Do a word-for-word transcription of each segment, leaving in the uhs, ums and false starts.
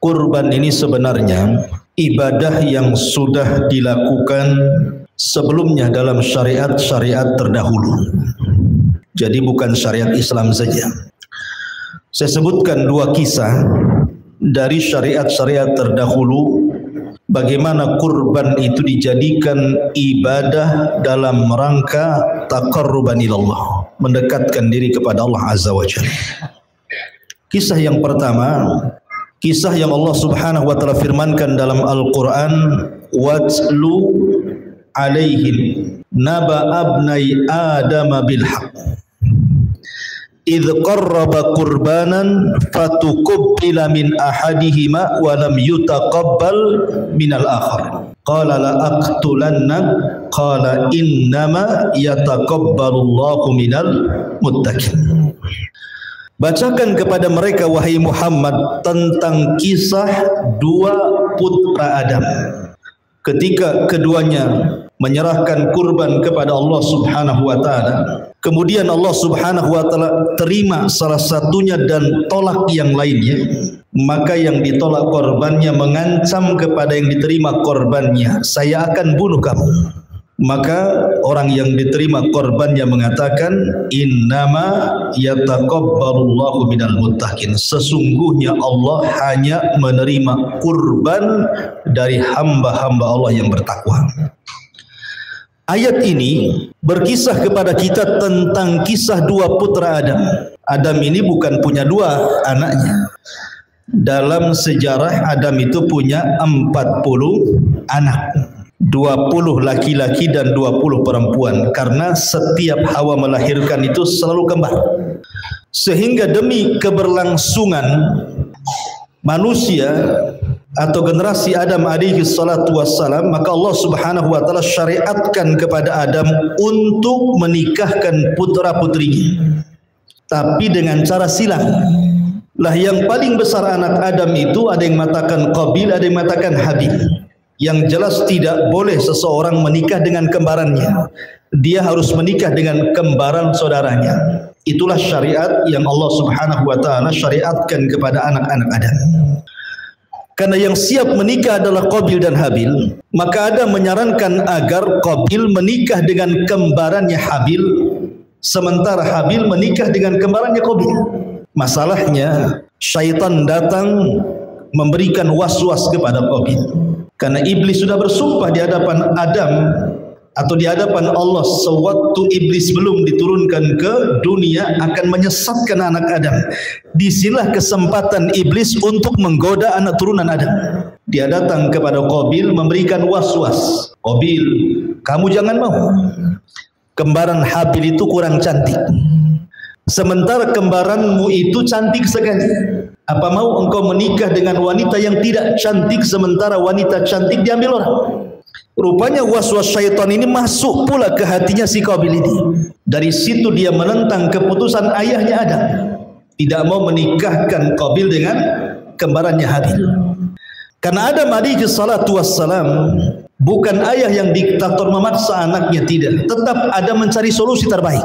kurban ini sebenarnya ibadah yang sudah dilakukan sebelumnya dalam syariat-syariat terdahulu. Jadi bukan syariat Islam saja. Saya sebutkan dua kisah dari syariat-syariat terdahulu, bagaimana kurban itu dijadikan ibadah dalam rangka taqarruban ilallah, mendekatkan diri kepada Allah Azza wa Jalla. Kisah yang pertama, kisah yang Allah Subhanahu wa taala firmankan dalam Al-Qur'an, watlu alaihim naba abnai adam bil haqq idh qarraba qurbanan fatuqabbila min ahadihima wa lam yutaqabbal min al-akhar qala la aqtulannak qala innama yataqabbalullahu minal muttaqin. Bacakan kepada mereka wahai Muhammad tentang kisah dua putra Adam ketika keduanya menyerahkan kurban kepada Allah Subhanahu wa taala. Kemudian Allah Subhanahu wa taala terima salah satunya dan tolak yang lainnya. Maka yang ditolak korbannya mengancam kepada yang diterima korbannya, saya akan bunuh kamu. Maka orang yang diterima korbannya mengatakan, innama yataqabbalullahu minal muttaqin, sesungguhnya Allah hanya menerima kurban dari hamba-hamba Allah yang bertakwa. Ayat ini berkisah kepada kita tentang kisah dua putra Adam. Adam ini bukan punya dua anaknya. Dalam sejarah Adam itu punya empat puluh anak, dua puluh laki-laki dan dua puluh perempuan, karena setiap Hawa melahirkan itu selalu kembar. Sehingga demi keberlangsungan manusia atau generasi Adam alaihi salatu wassalam, maka Allah Subhanahu wa taala syariatkan kepada Adam untuk menikahkan putra-putrinya, tapi dengan cara silang. Lah yang paling besar anak Adam itu ada yang mengatakan Qabil, ada yang mengatakan Habil. Yang jelas tidak boleh seseorang menikah dengan kembarannya. Dia harus menikah dengan kembaran saudaranya. Itulah syariat yang Allah Subhanahu wa taala syariatkan kepada anak-anak Adam. Karena yang siap menikah adalah Qabil dan Habil, maka Adam menyarankan agar Qabil menikah dengan kembarannya Habil, sementara Habil menikah dengan kembarannya Qabil. Masalahnya syaitan datang memberikan was-was kepada Qabil. Karena iblis sudah bersumpah di hadapan Adam atau di hadapan Allah sewaktu iblis belum diturunkan ke dunia akan menyesatkan anak Adam. Disinilah kesempatan iblis untuk menggoda anak turunan Adam. Dia datang kepada Qabil memberikan was-was. Qabil, kamu jangan mau. Kembaran Habil itu kurang cantik, sementara kembaranmu itu cantik sekali. Apa mau engkau menikah dengan wanita yang tidak cantik sementara wanita cantik diambil orang? Rupanya was-was syaitan ini masuk pula ke hatinya si Qabil ini. Dari situ dia menentang keputusan ayahnya Adam, tidak mau menikahkan Qabil dengan kembarannya Habil. Karena Adam alaihi salatu wassalam bukan ayah yang diktator memaksa anaknya, tidak. Tetap Adam mencari solusi terbaik.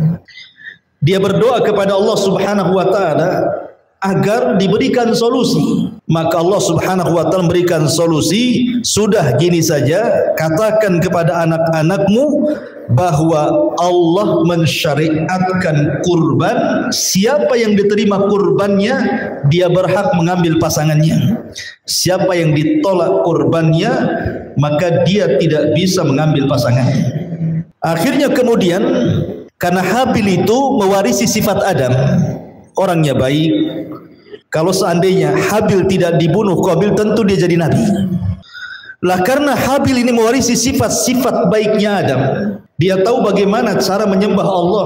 Dia berdoa kepada Allah Subhanahu wa taala agar diberikan solusi. Maka Allah Subhanahu wa taala memberikan solusi. Sudah gini saja, katakan kepada anak-anakmu bahwa Allah mensyariatkan kurban. Siapa yang diterima kurbannya, dia berhak mengambil pasangannya. Siapa yang ditolak kurbannya, maka dia tidak bisa mengambil pasangannya. Akhirnya kemudian, karena Habil itu mewarisi sifat Adam, orangnya baik. Kalau seandainya Habil tidak dibunuh Qabil, tentu dia jadi nabi. Lah karena Habil ini mewarisi sifat-sifat baiknya Adam, dia tahu bagaimana cara menyembah Allah,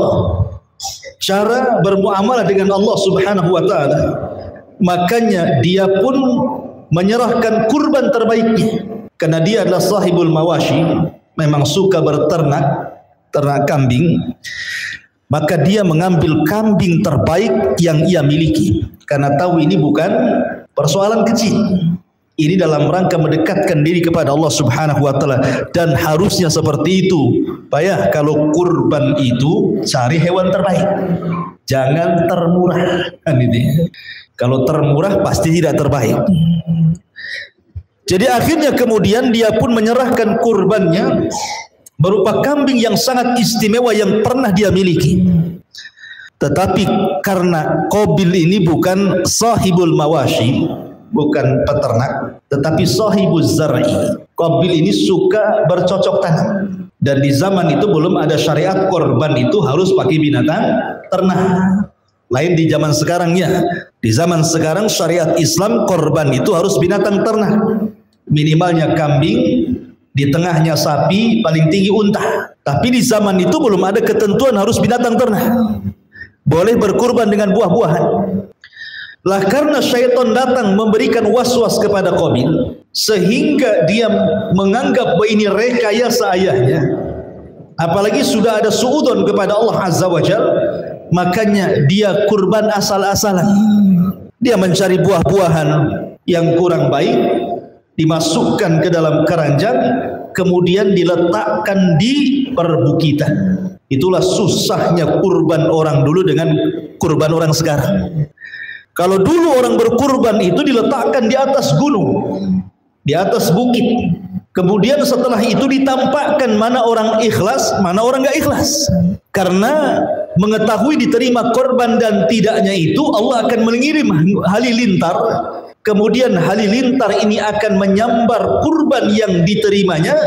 cara bermuamalah dengan Allah Subhanahu wa taala. Makanya dia pun menyerahkan kurban terbaiknya. Karena dia adalah sahibul mawashi, memang suka berternak, ternak kambing. Maka dia mengambil kambing terbaik yang ia miliki, karena tahu ini bukan persoalan kecil. Ini dalam rangka mendekatkan diri kepada Allah Subhanahu wa taala, dan harusnya seperti itu. Payah kalau kurban itu cari hewan terbaik, jangan termurah kan itu. Kalau termurah pasti tidak terbaik. Jadi akhirnya kemudian dia pun menyerahkan kurbannya berupa kambing yang sangat istimewa yang pernah dia miliki. Tetapi karena Qabil ini bukan sahibul mawashi, bukan peternak, tetapi sahibuz zar'i. Qabil ini suka bercocok tanam. Dan di zaman itu belum ada syariat korban itu harus pakai binatang ternak. Lain di zaman sekarangnya. Di zaman sekarang syariat Islam korban itu harus binatang ternak. Minimalnya kambing, di tengahnya sapi, paling tinggi unta. Tapi di zaman itu belum ada ketentuan harus binatang ternak. Boleh berkurban dengan buah-buahan. Lah karena syaitan datang memberikan was-was kepada Qabil, sehingga dia menganggap bahwa ini rekayasa ayahnya. Apalagi sudah ada suudon kepada Allah Azza wa Jal, makanya dia kurban asal-asalan. Dia mencari buah-buahan yang kurang baik, dimasukkan ke dalam keranjang, kemudian diletakkan di perbukitan. Itulah susahnya kurban orang dulu dengan kurban orang sekarang. Kalau dulu orang berkurban itu diletakkan di atas gunung, di atas bukit. Kemudian setelah itu ditampakkan mana orang ikhlas, mana orang gak ikhlas. Karena mengetahui diterima korban dan tidaknya itu, Allah akan mengirim halilintar. Kemudian halilintar ini akan menyambar kurban yang diterimanya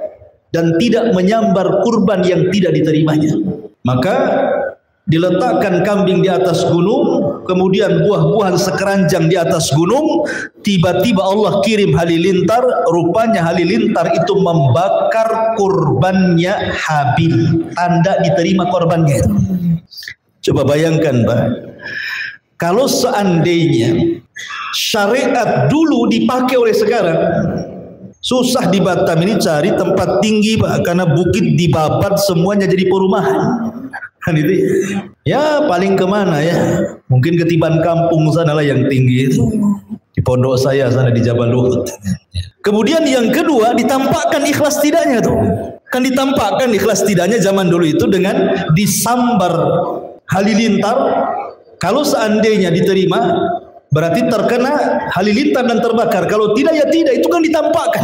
dan tidak menyambar kurban yang tidak diterimanya. Maka diletakkan kambing di atas gunung, kemudian buah-buahan sekeranjang di atas gunung. Tiba-tiba Allah kirim halilintar, rupanya halilintar itu membakar kurbannya Habil, tanda diterima korbannya itu. Coba bayangkan, Pak, kalau seandainya syariat dulu dipakai oleh sekarang, susah di Batam ini cari tempat tinggi, Pak, karena bukit dibabat semuanya jadi perumahan. Kan itu ya, paling kemana ya, mungkin ketiban kampung sana lah yang tinggi itu, di pondok saya sana di Jabal Luhut. Kemudian yang kedua, ditampakkan ikhlas tidaknya tuh, kan ditampakkan ikhlas tidaknya zaman dulu itu dengan disambar halilintar. Kalau seandainya diterima berarti terkena halilintar dan terbakar, kalau tidak ya tidak, itu kan ditampakkan.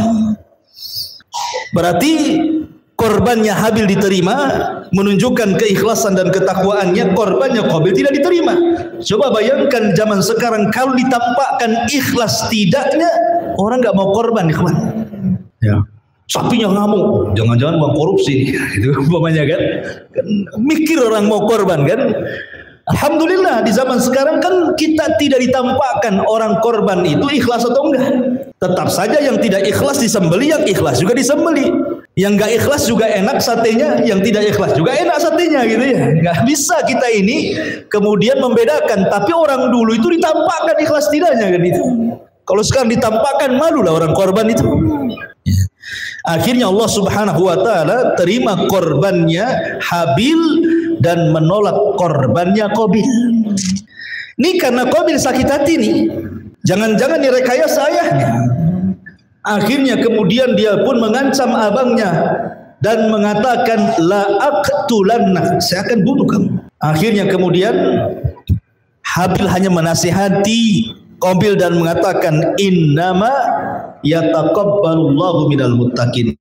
Berarti korbannya Habil diterima, menunjukkan keikhlasan dan ketakwaannya. Korbannya Qabil tidak diterima. Coba bayangkan zaman sekarang kalau ditampakkan ikhlas tidaknya, orang nggak mau korban, ikhwan. Ya. Sapinya ngamuk, jangan-jangan mau korupsi, itu umpamanya kan. kan. Mikir orang mau korban kan. Alhamdulillah di zaman sekarang kan kita tidak ditampakkan orang korban itu ikhlas atau enggak. Tetap saja yang tidak ikhlas disembeli, yang ikhlas juga disembeli. Yang enggak ikhlas juga enak satenya, yang tidak ikhlas juga enak satenya, gitu ya. Enggak bisa kita ini kemudian membedakan. Tapi orang dulu itu ditampakkan ikhlas tidaknya kan itu. Kalau sekarang ditampakkan, malulah orang korban itu. Akhirnya Allah Subhanahu wa taala terima korbannya Habil dan menolak korbannya Qabil. Ini karena Qabil sakit hati nih. Jangan-jangan direkayasa ayahnya. Akhirnya kemudian dia pun mengancam abangnya dan mengatakan la aqtulanna, saya akan bunuh kamu. Akhirnya kemudian Habil hanya menasihati Qabil dan mengatakan innama yataqabbalullahu minal muttaqin.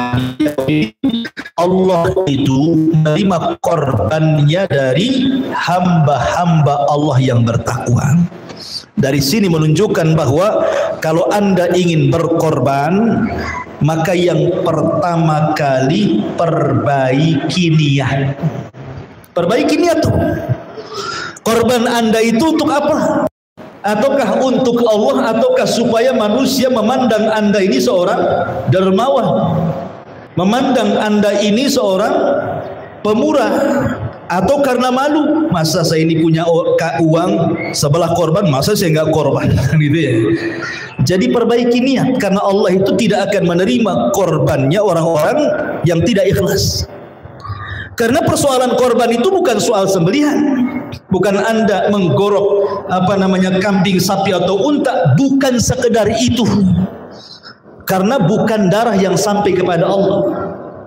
Allah itu menerima korbannya dari hamba-hamba Allah yang bertakwa. Dari sini menunjukkan bahwa kalau Anda ingin berkorban, maka yang pertama kali perbaiki niat. Perbaiki niat tuh. Korban Anda itu untuk apa? Ataukah untuk Allah, ataukah supaya manusia memandang Anda ini seorang dermawan, memandang Anda ini seorang pemurah, atau karena malu, masa saya ini punya uang sebelah korban, masa saya nggak korban, gitu ya. Jadi perbaiki niat, karena Allah itu tidak akan menerima korbannya orang-orang yang tidak ikhlas. Karena persoalan korban itu bukan soal sembelihan, bukan Anda menggorok apa namanya kambing, sapi atau unta, bukan sekedar itu. Karena bukan darah yang sampai kepada Allah.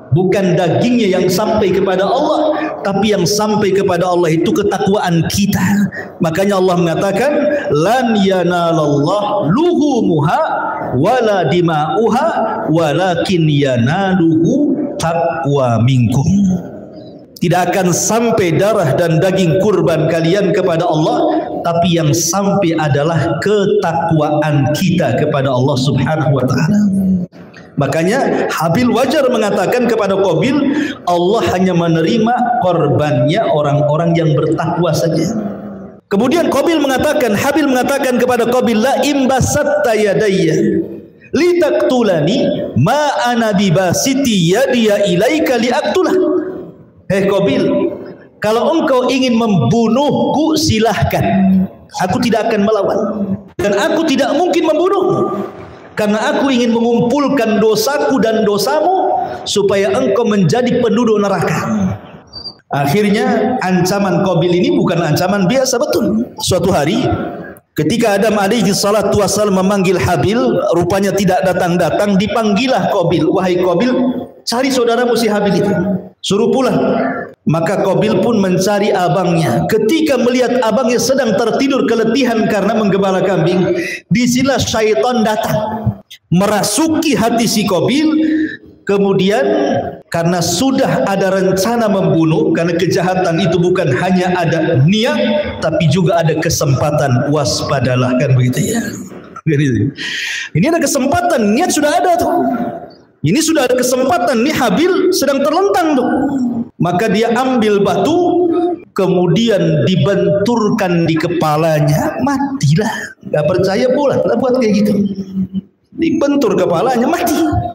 bukan dagingnya yang sampai kepada Allah, tapi yang sampai kepada Allah itu ketakwaan kita. Makanya Allah mengatakan lan yanalallah luhumuha wala dima'uha walakin yanaluhu taqwa minkum. Tidak akan sampai darah dan daging kurban kalian kepada Allah, tapi yang sampai adalah ketakwaan kita kepada Allah Subhanahu wa taala. Makanya Habil wajar mengatakan kepada Qabil, Allah hanya menerima korbannya orang-orang yang bertakwa saja. Kemudian Qabil mengatakan, Habil mengatakan kepada Qabil, la imbasatta yadayya litaktulani ma ana bibasiti yadiya ilaika liaktulah. Hei Qabil, kalau engkau ingin membunuhku silahkan, aku tidak akan melawan, dan aku tidak mungkin membunuhmu, karena aku ingin mengumpulkan dosaku dan dosamu supaya engkau menjadi penduduk neraka. Akhirnya ancaman Qabil ini bukan ancaman biasa, betul. Suatu hari ketika Adam alaihi salatu wassalam memanggil Habil, rupanya tidak datang-datang, dipanggilah Qabil. Wahai Qabil, cari saudaramu si Habil itu, suruh pulang. Maka Qabil pun mencari abangnya. Ketika melihat abangnya sedang tertidur keletihan karena menggembala kambing, disinilah syaitan datang merasuki hati si Qabil. Kemudian karena sudah ada rencana membunuh, karena kejahatan itu bukan hanya ada niat tapi juga ada kesempatan, waspadalah, kan begitu ya. Ini ada kesempatan, niat sudah ada tuh. Ini sudah ada kesempatan, nih Habil sedang terlentang tuh. Maka dia ambil batu, kemudian dibenturkan di kepalanya, matilah. Gak percaya pula, tak buat kayak gitu. Dibentur kepalanya, mati.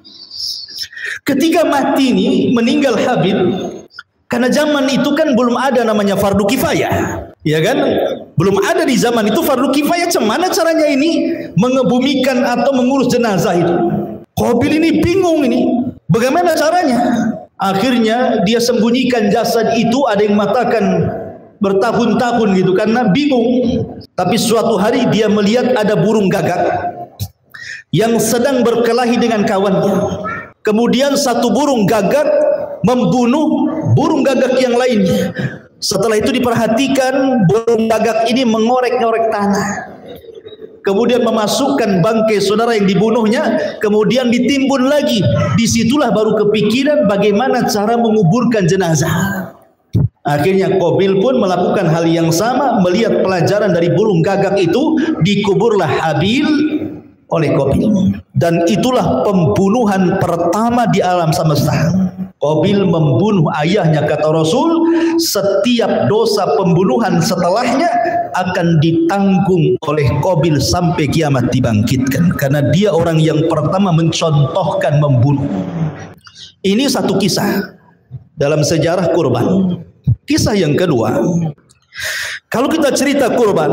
Ketika mati ini, meninggal Habil, karena zaman itu kan belum ada namanya fardu kifayah, ya kan? Belum ada di zaman itu fardu kifayah. Cemana caranya ini mengebumikan atau mengurus jenazah itu? Qabil ini bingung ini, bagaimana caranya? Akhirnya dia sembunyikan jasad itu, ada yang mengatakan bertahun-tahun gitu karena bingung. Tapi suatu hari dia melihat ada burung gagak yang sedang berkelahi dengan kawannya. Kemudian satu burung gagak membunuh burung gagak yang lainnya. Setelah itu diperhatikan, burung gagak ini mengorek-ngorek tanah, kemudian memasukkan bangkai saudara yang dibunuhnya, kemudian ditimbun lagi. Disitulah baru kepikiran bagaimana cara menguburkan jenazah. Akhirnya Qabil pun melakukan hal yang sama, melihat pelajaran dari burung gagak itu, dikuburlah Habil oleh Qabil. Dan itulah pembunuhan pertama di alam semesta. Qabil membunuh ayahnya, kata Rasul, setiap dosa pembunuhan setelahnya akan ditanggung oleh Qabil sampai kiamat dibangkitkan, karena dia orang yang pertama mencontohkan membunuh. Ini satu kisah dalam sejarah kurban. Kisah yang kedua, kalau kita cerita kurban,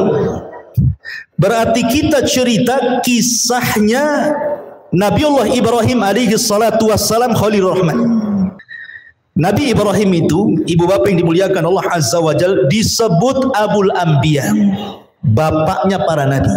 berarti kita cerita kisahnya Nabiullah Ibrahim alaihi salatu wassalam Khalilur Rahman. Nabi Ibrahim itu, ibu bapa yang dimuliakan Allah Azza wa Jalla, disebut Abul Anbiya, bapaknya para nabi.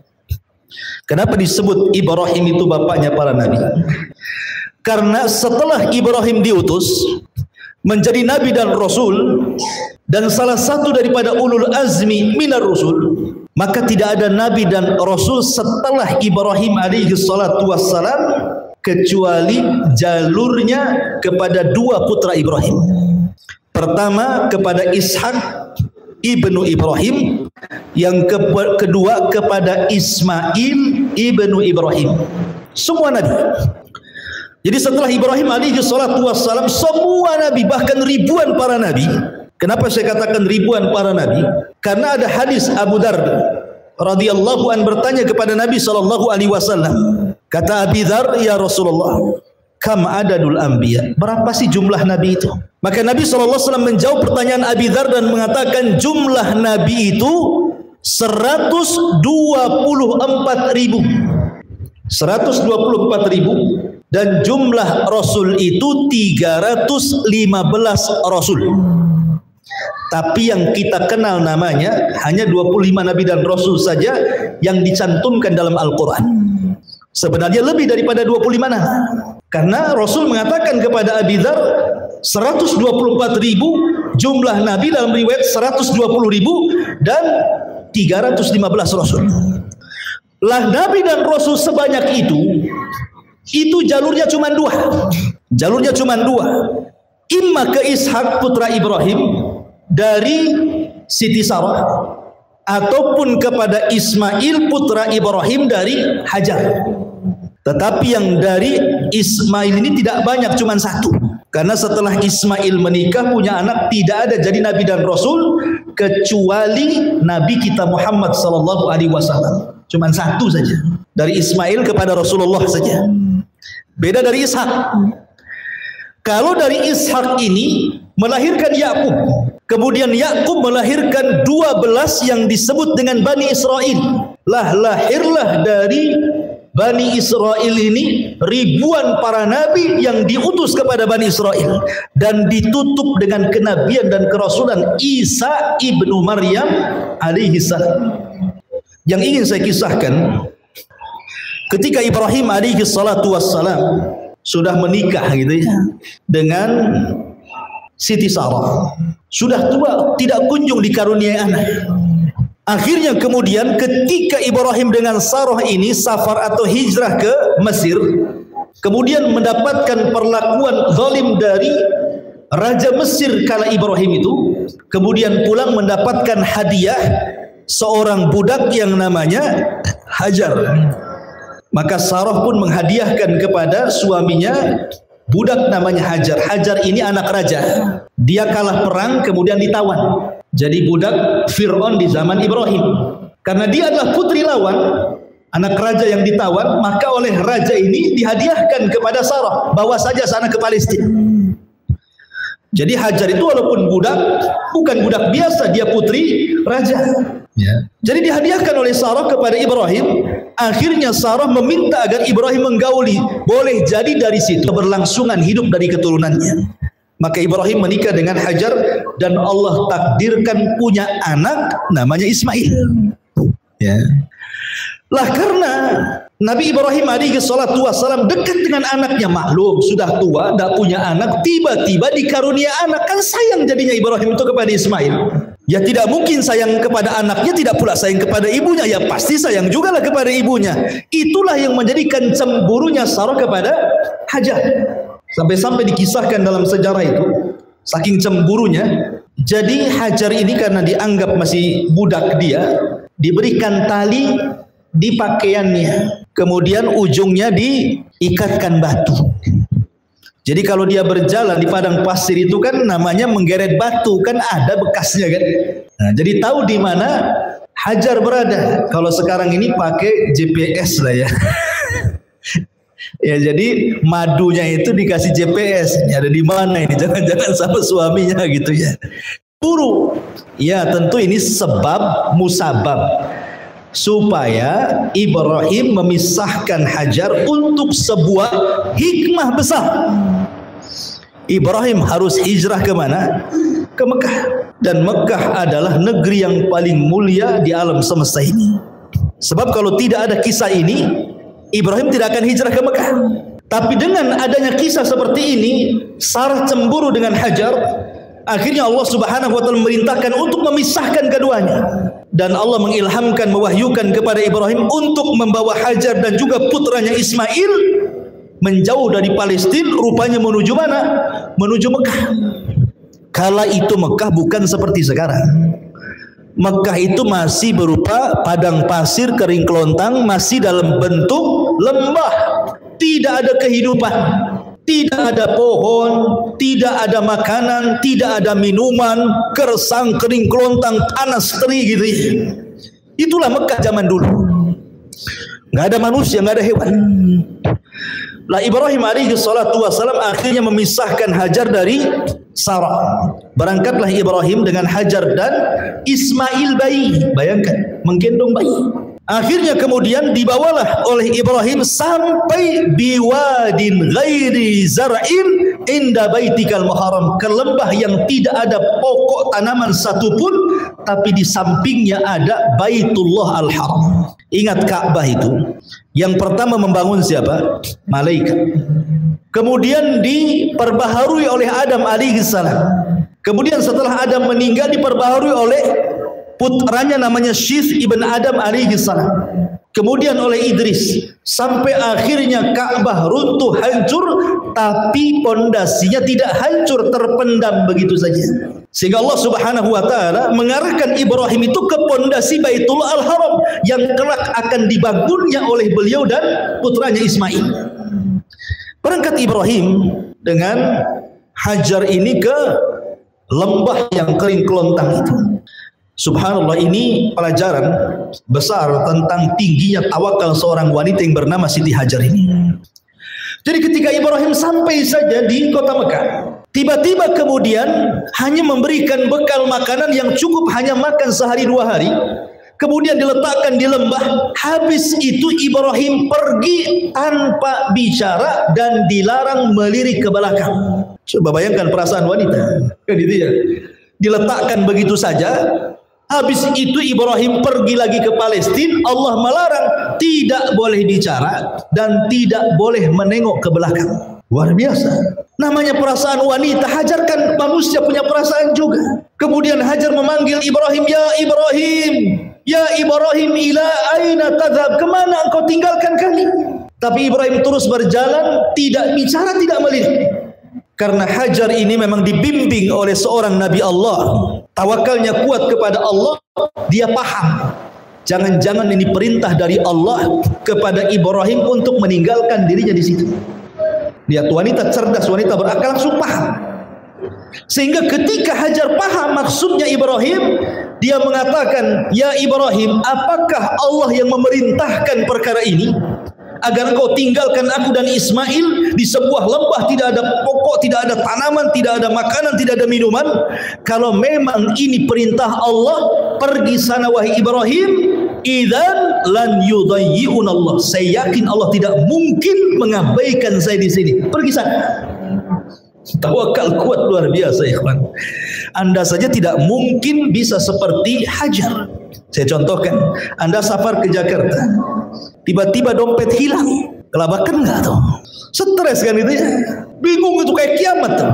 Kenapa disebut Ibrahim itu bapaknya para nabi? Karena setelah Ibrahim diutus menjadi nabi dan rasul, dan salah satu daripada ulul azmi minar rusul, maka tidak ada nabi dan rasul setelah Ibrahim alaihi salatu wassalam kecuali jalurnya kepada dua putra Ibrahim. Pertama kepada Ishak ibnu Ibrahim, yang ke kedua kepada Ismail ibnu Ibrahim. Semua nabi. Jadi setelah Ibrahim alaihi salatu wassalam, semua nabi, bahkan ribuan para nabi. Kenapa saya katakan ribuan para nabi? Karena ada hadis Abu Darda radhiyallahu an bertanya kepada Nabi sallallahu alaihi wasallam. Kata Abi Dzar, ya Rasulullah, kam adadul anbiya? Berapa sih jumlah nabi itu? Maka Nabi sallallahu alaihi wasallam menjawab pertanyaan Abi Dzar dan mengatakan jumlah nabi itu seratus dua puluh empat ribu. seratus dua puluh empat ribu, dan jumlah rasul itu tiga ratus lima belas rasul. Tapi yang kita kenal namanya hanya dua puluh lima nabi dan rasul saja yang dicantumkan dalam Al-Quran. Sebenarnya lebih daripada dua puluh lima nama. Karena Rasul mengatakan kepada Abi Dzar, seratus dua puluh empat ribu jumlah Nabi, dalam riwayat seratus dua puluh ribu, dan tiga ratus lima belas Rasul. Lah Nabi dan Rasul sebanyak itu, itu jalurnya cuma dua. Jalurnya cuma dua. Imma ke Ishak putra Ibrahim dari Siti Sarah, ataupun kepada Ismail putra Ibrahim dari Hajar. Tetapi yang dari Ismail ini tidak banyak, cuma satu. Karena setelah Ismail menikah punya anak, tidak ada jadi Nabi dan Rasul kecuali Nabi kita Muhammad sallallahu alaihi wasallam. Cuma satu saja, dari Ismail kepada Rasulullah saja. Beda dari Ishak. Kalau dari Ishak ini melahirkan Yakub, kemudian Yakub melahirkan dua belas yang disebut dengan Bani Israel. Lah lahirlah dari Bani Israel ini ribuan para nabi yang diutus kepada Bani Israel dan ditutup dengan kenabian dan kerasulan Isa ibnu Maryam alaihi salam. Yang ingin saya kisahkan, ketika Ibrahim alaihi salatu wassalam sudah menikah gitu ya dengan Siti Sarah, sudah tua, tidak kunjung dikaruniai anak. Akhirnya kemudian ketika Ibrahim dengan Sarah ini safar atau hijrah ke Mesir, kemudian mendapatkan perlakuan zalim dari Raja Mesir kala Ibrahim itu, kemudian pulang mendapatkan hadiah seorang budak yang namanya Hajar. Maka Sarah pun menghadiahkan kepada suaminya budak namanya Hajar. Hajar ini anak raja. Dia kalah perang kemudian ditawan. Jadi budak Fir'aun di zaman Ibrahim. Karena dia adalah putri lawan, anak raja yang ditawan, maka oleh raja ini dihadiahkan kepada Sarah, bawa saja sana ke Palestina. Jadi Hajar itu walaupun budak, bukan budak biasa, dia putri raja. Ya. Jadi dihadiahkan oleh Sarah kepada Ibrahim. Akhirnya Sarah meminta agar Ibrahim menggauli, boleh jadi dari situ berlangsungan hidup dari keturunannya. Maka Ibrahim menikah dengan Hajar dan Allah takdirkan punya anak namanya Ismail. Ya. Lah karena Nabi Ibrahim alaihi salatu wassalam dekat dengan anaknya, maklum sudah tua, tidak punya anak, tiba-tiba dikarunia anak, kan sayang jadinya Ibrahim itu kepada Ismail. Ya tidak mungkin sayang kepada anaknya, tidak pula sayang kepada ibunya, ya pasti sayang juga lah kepada ibunya. Itulah yang menjadikan cemburunya Sarah kepada Hajar. Sampai-sampai dikisahkan dalam sejarah itu, saking cemburunya, jadi Hajar ini karena dianggap masih budak dia, diberikan tali di pakaiannya, kemudian ujungnya diikatkan batu. Jadi kalau dia berjalan di padang pasir itu kan namanya menggeret batu, kan ada bekasnya kan. Nah, jadi tahu di mana Hajar berada. Kalau sekarang ini pakai G P S lah ya. Ya jadi madunya itu dikasih G P S, ini ada di mana ini, jangan-jangan sama suaminya gitu ya. Buru. Ya tentu ini sebab musabab supaya Ibrahim memisahkan Hajar untuk sebuah hikmah besar. Ibrahim harus hijrah ke mana? Ke Mekah. Dan Mekah adalah negeri yang paling mulia di alam semesta ini. Sebab kalau tidak ada kisah ini, Ibrahim tidak akan hijrah ke Mekah. Tapi dengan adanya kisah seperti ini, Sarah cemburu dengan Hajar. Akhirnya Allah Subhanahu wa taala memerintahkan untuk memisahkan keduanya. Dan Allah mengilhamkan, mewahyukan kepada Ibrahim untuk membawa Hajar dan juga putranya Ismail menjauh dari Palestina, rupanya menuju mana? Menuju Mekah. Kala itu Mekah bukan seperti sekarang. Mekah itu masih berupa padang pasir kering kelontang, masih dalam bentuk lembah, tidak ada kehidupan, tidak ada pohon, tidak ada makanan, tidak ada minuman, gersang kering kelontang, panas terik gitu. Itulah Mekah zaman dulu. Nggak ada manusia, nggak ada hewan. Lah Ibrahim alaihi salatu wassalam akhirnya memisahkan Hajar dari Sarah. Berangkatlah Ibrahim dengan Hajar dan Ismail bayi. Bayangkan, menggendong bayi. Akhirnya kemudian dibawalah oleh Ibrahim sampai biwadin ghairi zar'in inda baitikal muharram, ke lembah yang tidak ada pokok tanaman satupun, tapi di sampingnya ada Baitullah al-Haram. Ingat Ka'bah itu yang pertama membangun siapa? Malaikat. Kemudian diperbaharui oleh Adam alaihi salam. Kemudian setelah Adam meninggal diperbaharui oleh putranya namanya Syith ibn Adam alaihi salam. Kemudian oleh Idris, sampai akhirnya Ka'bah runtuh hancur, tapi pondasinya tidak hancur, terpendam begitu saja. Sehingga Allah Subhanahu wa taala mengarahkan Ibrahim itu ke pondasi Baitullah Al-Haram yang kelak akan dibangunnya oleh beliau dan putranya Ismail. Berangkat Ibrahim dengan Hajar ini ke lembah yang kering kelontang itu. Subhanallah, ini pelajaran besar tentang tingginya tawakal seorang wanita yang bernama Siti Hajar ini. Jadi ketika Ibrahim sampai saja di kota Mekah, tiba-tiba kemudian hanya memberikan bekal makanan yang cukup hanya makan sehari dua hari. Kemudian diletakkan di lembah. Habis itu Ibrahim pergi tanpa bicara dan dilarang melirik ke belakang. Coba bayangkan perasaan wanita, kan itu ya. Diletakkan begitu saja. Habis itu Ibrahim pergi lagi ke Palestina. Allah melarang, tidak boleh bicara dan tidak boleh menengok ke belakang. Luar biasa. Namanya perasaan wanita. Hajar kan manusia punya perasaan juga. Kemudian Hajar memanggil Ibrahim, ya Ibrahim, ya Ibrahim, ila aina tadhab, kemana engkau tinggalkan kami? Tapi Ibrahim terus berjalan, tidak bicara, tidak melirik. Karena Hajar ini memang dibimbing oleh seorang Nabi Allah, tawakalnya kuat kepada Allah. Dia paham, jangan-jangan ini perintah dari Allah kepada Ibrahim untuk meninggalkan dirinya di situ. Lihat, wanita cerdas, wanita berakal langsung paham. Sehingga ketika Hajar paham maksudnya Ibrahim, dia mengatakan, ya Ibrahim, apakah Allah yang memerintahkan perkara ini? Agar kau tinggalkan aku dan Ismail di sebuah lembah, tidak ada pokok, tidak ada tanaman, tidak ada makanan, tidak ada minuman. Kalau memang ini perintah Allah, pergi sana wahai Ibrahim. Idzan lan yudayyi'un Allah. Saya yakin Allah tidak mungkin mengabaikan saya di sini. Pergi sana. Tawakal kuat luar biasa, ikhwan. Anda saja tidak mungkin bisa seperti Hajar. Saya contohkan, Anda safar ke Jakarta, tiba-tiba dompet hilang, kelabakan nggak tuh? Stres kan itu ya? Bingung, itu kayak kiamat tuh.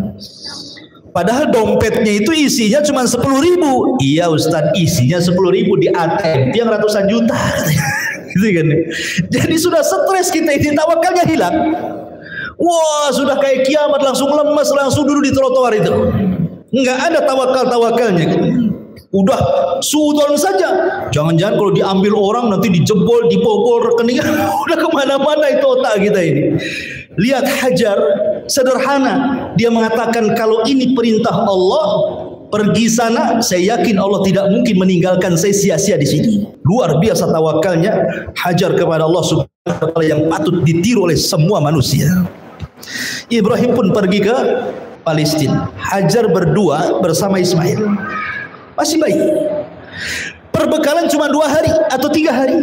Padahal dompetnya itu isinya cuma sepuluh ribu. Iya Ustaz, isinya sepuluh ribu, di A T M yang ratusan juta. Gitu kan? Jadi sudah stres kita, ini tawakalnya hilang. Wah, sudah kayak kiamat, langsung lemas, langsung duduk di trotoar itu. Nggak ada tawakal-tawakalnya. Udah suudon saja. Jangan-jangan kalau diambil orang nanti dijebol, dibobol rekeningnya. Udah kemana-mana itu otak kita ini. Lihat Hajar, sederhana. Dia mengatakan kalau ini perintah Allah, pergi sana. Saya yakin Allah tidak mungkin meninggalkan saya sia-sia di sini. Luar biasa tawakalnya Hajar kepada Allah Subhanahu wa taala yang patut ditiru oleh semua manusia. Ibrahim pun pergi ke Palestina. Hajar berdua bersama Ismail. Masih bayi. Perbekalan cuma dua hari atau tiga hari.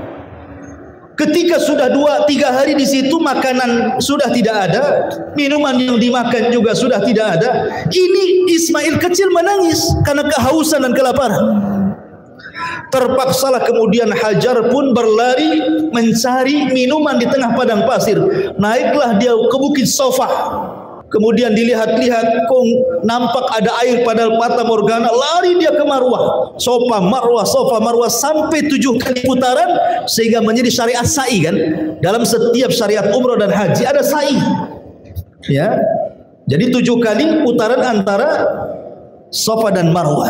Ketika sudah dua tiga hari di situ, makanan sudah tidak ada, minuman yang dimakan juga sudah tidak ada. Ini Ismail kecil menangis karena kehausan dan kelaparan. Terpaksalah kemudian Hajar pun berlari mencari minuman di tengah padang pasir. Naiklah dia ke bukit Sofa. Kemudian dilihat-lihat, kok nampak ada air pada Fata Morgana. Lari dia ke Marwah, Sofa, Marwah, Sofa, Marwah, sampai tujuh kali putaran, sehingga menjadi syariat sa'i kan. Dalam setiap syariat umrah dan haji ada sa'i, ya. Jadi tujuh kali putaran antara Sofa dan Marwah.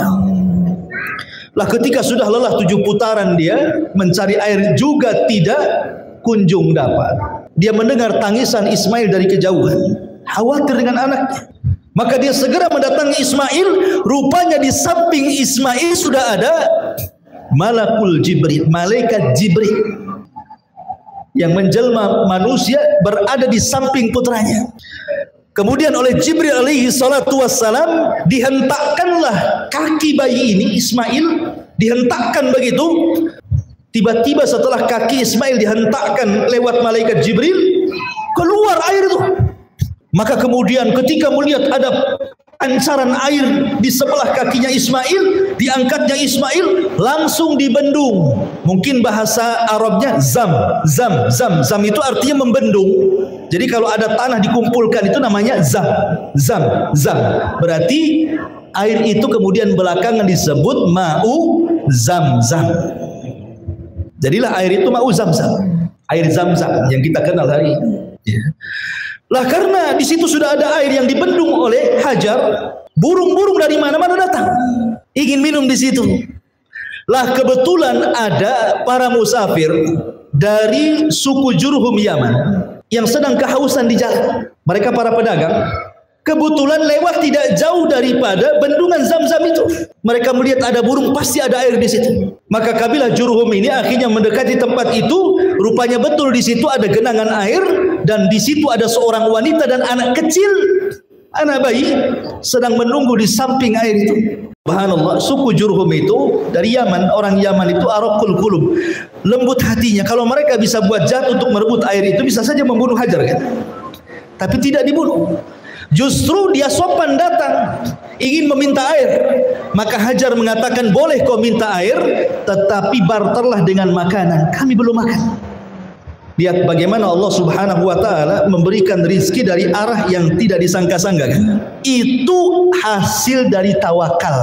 Lah ketika sudah lelah tujuh putaran dia mencari air juga tidak kunjung dapat. Dia mendengar tangisan Ismail dari kejauhan. Khawatir dengan anaknya. Maka dia segera mendatangi Ismail. Rupanya di samping Ismail sudah ada Malakul Jibril, malaikat Jibril yang menjelma manusia, berada di samping putranya. Kemudian oleh Jibril alaihi salatu wassalam dihentakkanlah kaki bayi ini, Ismail, dihentakkan begitu. Tiba-tiba setelah kaki Ismail dihentakkan lewat malaikat Jibril, keluar air itu. Maka kemudian ketika melihat ada pancaran air di sebelah kakinya Ismail, diangkatnya Ismail langsung dibendung. Mungkin bahasa Arabnya zam, zam, zam, zam itu artinya membendung. Jadi kalau ada tanah dikumpulkan itu namanya zam, zam, zam. Berarti air itu kemudian belakangan disebut ma'u zam-zam. Jadilah air itu ma'u zam-zam, air zam-zam yang kita kenal hari ini. Ya. Lah karena di situ sudah ada air yang dibendung oleh Hajar, burung-burung dari mana-mana datang ingin minum di situ. Lah kebetulan ada para musafir dari suku Jurhum Yaman yang sedang kehausan di jalan. Mereka para pedagang kebetulan lewat tidak jauh daripada bendungan Zam-Zam itu. Mereka melihat ada burung, pasti ada air di situ. Maka kabilah Jurhum ini akhirnya mendekati tempat itu. Rupanya betul di situ ada genangan air dan di situ ada seorang wanita dan anak kecil, anak bayi sedang menunggu di samping air itu. Subhanallah, suku Jurhum itu dari Yaman, orang Yaman itu araqul qulub, lembut hatinya. Kalau mereka bisa buat jahat untuk merebut air itu, bisa saja membunuh Hajar kan? Tapi tidak dibunuh. Justru dia sopan datang ingin meminta air. Maka Hajar mengatakan, boleh kau minta air, tetapi barterlah dengan makanan, kami belum makan. Lihat bagaimana Allah Subhanahu wa taala memberikan rizki dari arah yang tidak disangka-sangka kan? Itu hasil dari tawakal.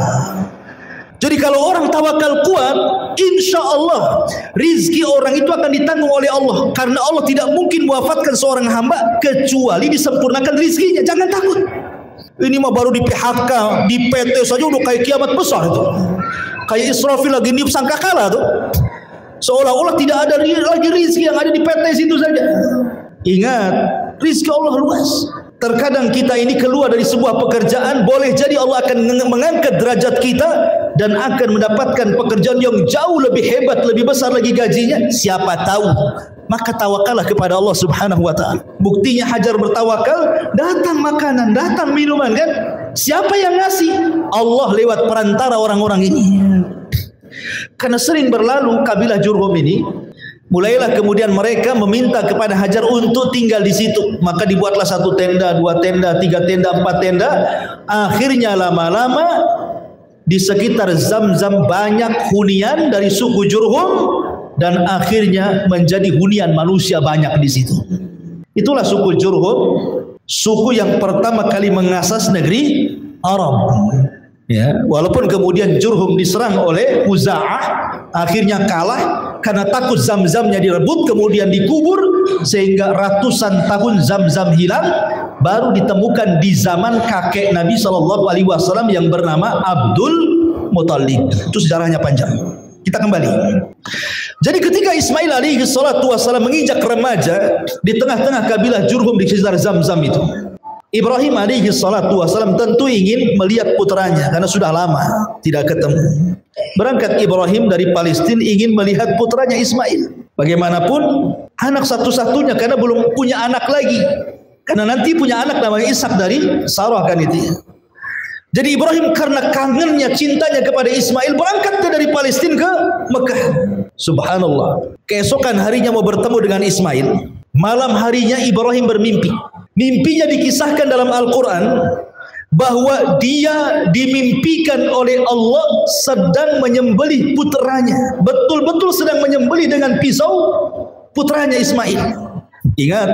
Jadi kalau orang tawakal kuat, insya Allah rizki orang itu akan ditanggung oleh Allah. Karena Allah tidak mungkin mewafatkan seorang hamba kecuali disempurnakan rizkinya. Jangan takut. Ini mah baru di P H K, di P T saja udah kayak kiamat besar itu. Kayak Israfil lagi niup sangkakala tuh. Seolah-olah tidak ada lagi rizki, yang ada di P T situ saja. Ingat, rizki Allah luas. Terkadang kita ini keluar dari sebuah pekerjaan, boleh jadi Allah akan mengangkat derajat kita dan akan mendapatkan pekerjaan yang jauh lebih hebat, lebih besar lagi gajinya. Siapa tahu? Maka tawakallah kepada Allah Subhanahu wa taala. Buktinya Hajar bertawakal, datang makanan, datang minuman kan? Siapa yang ngasih? Allah lewat perantara orang-orang ini. Karena sering berlalu kabilah Jurhum ini, mulailah kemudian mereka meminta kepada Hajar untuk tinggal di situ. Maka dibuatlah satu tenda, dua tenda, tiga tenda, empat tenda. Akhirnya lama-lama di sekitar Zam-Zam banyak hunian dari suku Jurhum dan akhirnya menjadi hunian manusia banyak di situ. Itulah suku Jurhum, suku yang pertama kali mengasas negeri Arab. Ya, walaupun kemudian Jurhum diserang oleh Khuza'ah, akhirnya kalah karena takut Zam-Zamnya direbut, kemudian dikubur sehingga ratusan tahun Zam-Zam hilang, baru ditemukan di zaman kakek Nabi Shallallahu Alaihi Wasallam yang bernama Abdul Muttalib. Itu sejarahnya panjang. Kita kembali. Jadi ketika Ismail alaihi salatu wasallam menginjak remaja di tengah-tengah kabilah Jurhum di sekitar Zam-Zam itu, Ibrahim alaihi salatu wasallam tentu ingin melihat putranya karena sudah lama tidak ketemu. Berangkat Ibrahim dari Palestina ingin melihat putranya Ismail. Bagaimanapun anak satu-satunya karena belum punya anak lagi. Karena nanti punya anak namanya Ishak dari Sarah kan itu. Jadi Ibrahim karena kangennya, cintanya kepada Ismail, berangkat dari Palestina ke Mekah. Subhanallah. Keesokan harinya mau bertemu dengan Ismail. Malam harinya Ibrahim bermimpi. Mimpinya dikisahkan dalam Al-Quran bahwa dia dimimpikan oleh Allah sedang menyembelih putranya. Betul-betul sedang menyembelih dengan pisau putranya Ismail. Ingat,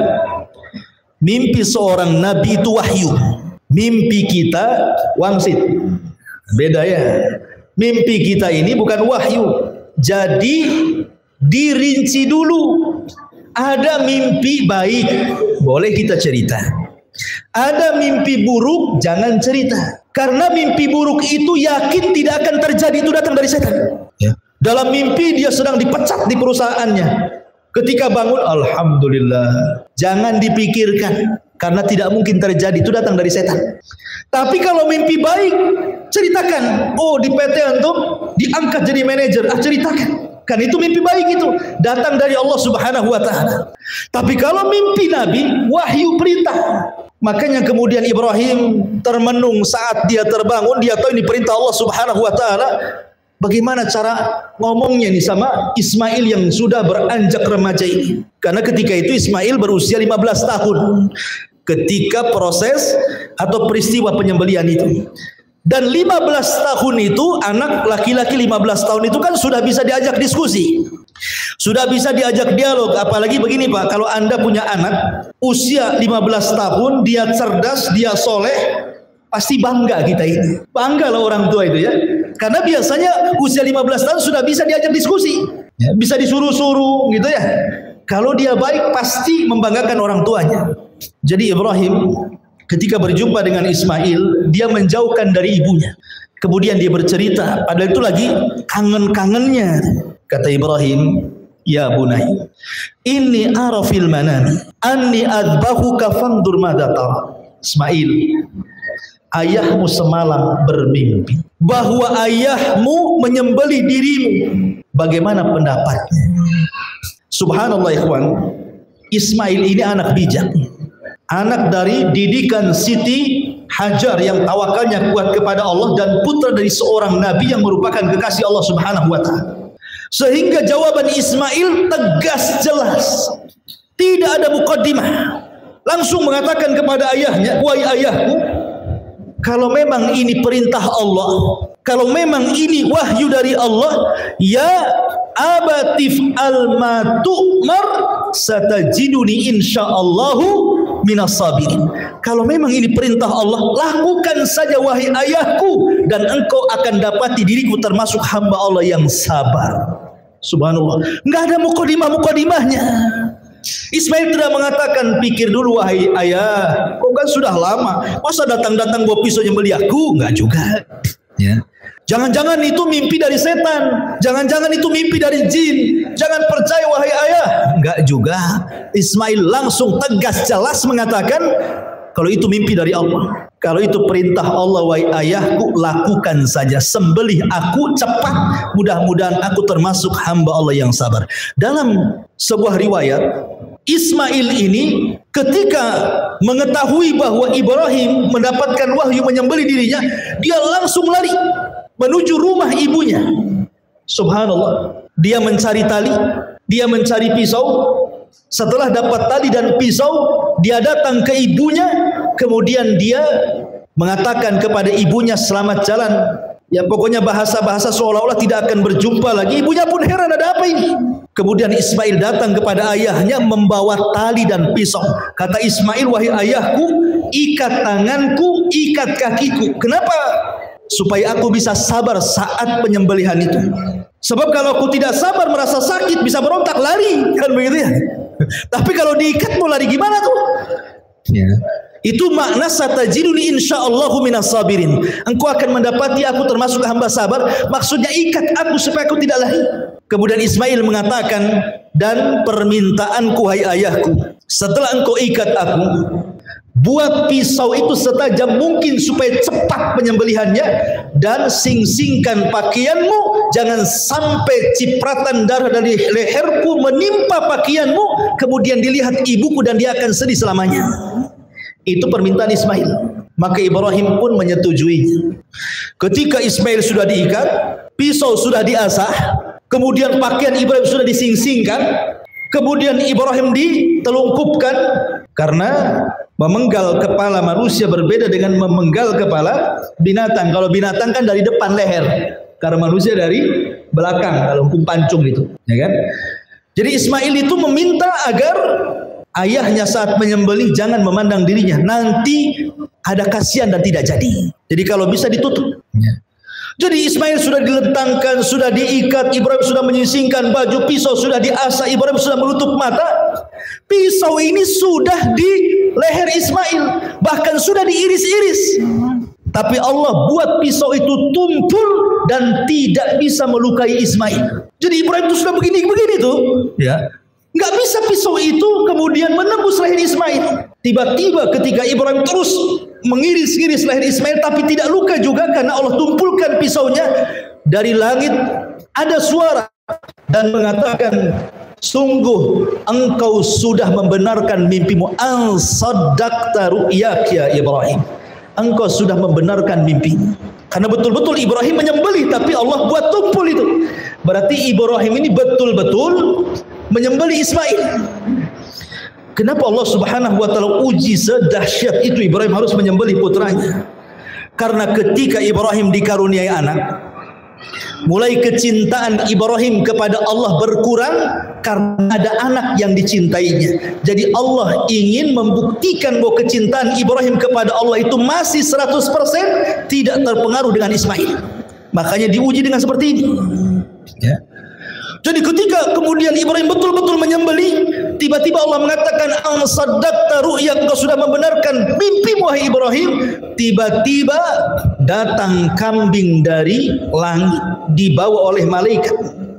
mimpi seorang nabi itu wahyu. Mimpi kita wangsit. Beda ya. Mimpi kita ini bukan wahyu. Jadi dirinci dulu. Ada mimpi baik, boleh kita cerita. Ada mimpi buruk, jangan cerita. Karena mimpi buruk itu yakin tidak akan terjadi, itu datang dari setan. Ya. Dalam mimpi dia sedang dipecat di perusahaannya. Ketika bangun, alhamdulillah. Jangan dipikirkan, karena tidak mungkin terjadi, itu datang dari setan. Tapi kalau mimpi baik, ceritakan. Oh, di P T antum diangkat jadi manajer, ah ceritakan. Kan itu mimpi baik itu, datang dari Allah Subhanahu wa taala. Tapi kalau mimpi Nabi, wahyu perintah. Makanya kemudian Ibrahim termenung saat dia terbangun, dia tahu ini perintah Allah Subhanahu wa taala. Bagaimana cara ngomongnya nih sama Ismail yang sudah beranjak remaja ini? Karena ketika itu Ismail berusia lima belas tahun. ketika proses atau peristiwa penyembelihan itu. Dan lima belas tahun itu, anak laki-laki lima belas tahun itu kan sudah bisa diajak diskusi, sudah bisa diajak dialog. Apalagi begini Pak, kalau Anda punya anak usia lima belas tahun, dia cerdas, dia soleh, pasti bangga kita ini. Bangga lah orang tua itu ya. Karena biasanya usia lima belas tahun sudah bisa diajak diskusi, bisa disuruh-suruh gitu ya. Kalau dia baik pasti membanggakan orang tuanya. Jadi Ibrahim ketika berjumpa dengan Ismail, dia menjauhkan dari ibunya. Kemudian dia bercerita, padahal itu lagi kangen-kangennya. Kata Ibrahim, ya bunai, inni ara fil manami anni adbahuka fandur madza tara. Ismail, ayahmu semalam bermimpi bahwa ayahmu menyembelih dirimu. Bagaimana pendapatnya? Subhanallah ikhwan, Ismail ini anak bijak, anak dari didikan Siti Hajar yang tawakalnya kuat kepada Allah dan putra dari seorang nabi yang merupakan kekasih Allah Subhanahu wa taala. Sehingga jawaban Ismail tegas jelas, tidak ada mukaddimah. Langsung mengatakan kepada ayahnya, wahai ayahku, kalau memang ini perintah Allah, kalau memang ini wahyu dari Allah, ya abatif al-ma tu'mar satajiduni insyaallahu minas sabirin. Kalau memang ini perintah Allah, lakukan saja wahai ayahku, dan engkau akan dapati diriku termasuk hamba Allah yang sabar. Subhanallah, enggak ada mukadimah-mukadimahnya. Ismail tidak mengatakan, pikir dulu wahai ayah, kau kan sudah lama, masa datang-datang bawa pisau nyembelih aku? Enggak juga ya. Jangan-jangan itu mimpi dari setan, jangan-jangan itu mimpi dari jin, jangan percaya wahai ayah. Enggak juga. Ismail langsung tegas jelas mengatakan, kalau itu mimpi dari Allah, kalau itu perintah Allah, wahai ayahku, lakukan saja, sembelih aku cepat, mudah-mudahan aku termasuk hamba Allah yang sabar. Dalam sebuah riwayat, Ismail ini ketika mengetahui bahwa Ibrahim mendapatkan wahyu menyembelih dirinya, dia langsung lari menuju rumah ibunya. Subhanallah, dia mencari tali, dia mencari pisau. Setelah dapat tali dan pisau, dia datang ke ibunya. Kemudian dia mengatakan kepada ibunya, selamat jalan. Ya pokoknya bahasa-bahasa seolah-olah tidak akan berjumpa lagi. Ibunya pun heran, ada apa ini? Kemudian Ismail datang kepada ayahnya membawa tali dan pisau. Kata Ismail, wahai ayahku, ikat tanganku, ikat kakiku. Kenapa? Supaya aku bisa sabar saat penyembelihan itu. Sebab kalau aku tidak sabar, merasa sakit, bisa berontak, lari, kan begitu ya. Tapi kalau diikat mau lari gimana tuh? Ya. Itu makna satajiduni insyaallahu minas sabirin. Engkau akan mendapati aku termasuk hamba sabar. Maksudnya ikat aku supaya aku tidak lari. Kemudian Ismail mengatakan, dan permintaanku hai ayahku, setelah engkau ikat aku, buat pisau itu setajam mungkin supaya cepat penyembelihannya, dan sing-singkan pakaianmu, jangan sampai cipratan darah dari leherku menimpa pakaianmu, kemudian dilihat ibuku dan dia akan sedih selamanya. Itu permintaan Ismail. Maka Ibrahim pun menyetujuinya. Ketika Ismail sudah diikat, pisau sudah diasah, kemudian pakaian Ibrahim sudah dising-singkan, kemudian Ibrahim ditelungkupkan, karena memenggal kepala manusia berbeda dengan memenggal kepala binatang. Kalau binatang kan dari depan leher, karena manusia dari belakang, kalau hukum pancung itu, ya kan? Jadi Ismail itu meminta agar ayahnya saat menyembelih jangan memandang dirinya, nanti ada kasihan dan tidak jadi. Jadi kalau bisa ditutup. Ya. Jadi Ismail sudah dilentangkan, sudah diikat, Ibrahim sudah menyisingkan baju, pisau sudah diasah, Ibrahim sudah menutup mata. Pisau ini sudah di leher Ismail, bahkan sudah diiris-iris. Tapi Allah buat pisau itu tumpul dan tidak bisa melukai Ismail. Jadi Ibrahim itu sudah begini-begini tuh, ya. Nggak bisa pisau itu kemudian menembus leher Ismail. Tiba-tiba ketika Ibrahim terus mengiris-iris leher Ismail tapi tidak luka juga karena Allah tumpulkan pisaunya, dari langit ada suara dan mengatakan, sungguh engkau sudah membenarkan mimpimu. An saddaqta ru'yak ya Ibrahim. Engkau sudah membenarkan mimpimu. Karena betul-betul Ibrahim menyembelih tapi Allah buat tumpul itu. Berarti Ibrahim ini betul-betul menyembelih Ismail. Kenapa Allah Subhanahu wa taala uji sedahsyat itu Ibrahim harus menyembelih putranya? Karena ketika Ibrahim dikaruniai anak, mulai kecintaan Ibrahim kepada Allah berkurang karena ada anak yang dicintainya. Jadi Allah ingin membuktikan bahwa kecintaan Ibrahim kepada Allah itu masih seratus persen tidak terpengaruh dengan Ismail. Makanya diuji dengan seperti ini. Ya. Jadi ketika kemudian Ibrahim betul-betul menyembelih, tiba-tiba Allah mengatakan, "Am saddaqta ru'yak," engkau sudah membenarkan mimpi wahai Ibrahim. Tiba-tiba datang kambing dari langit dibawa oleh malaikat.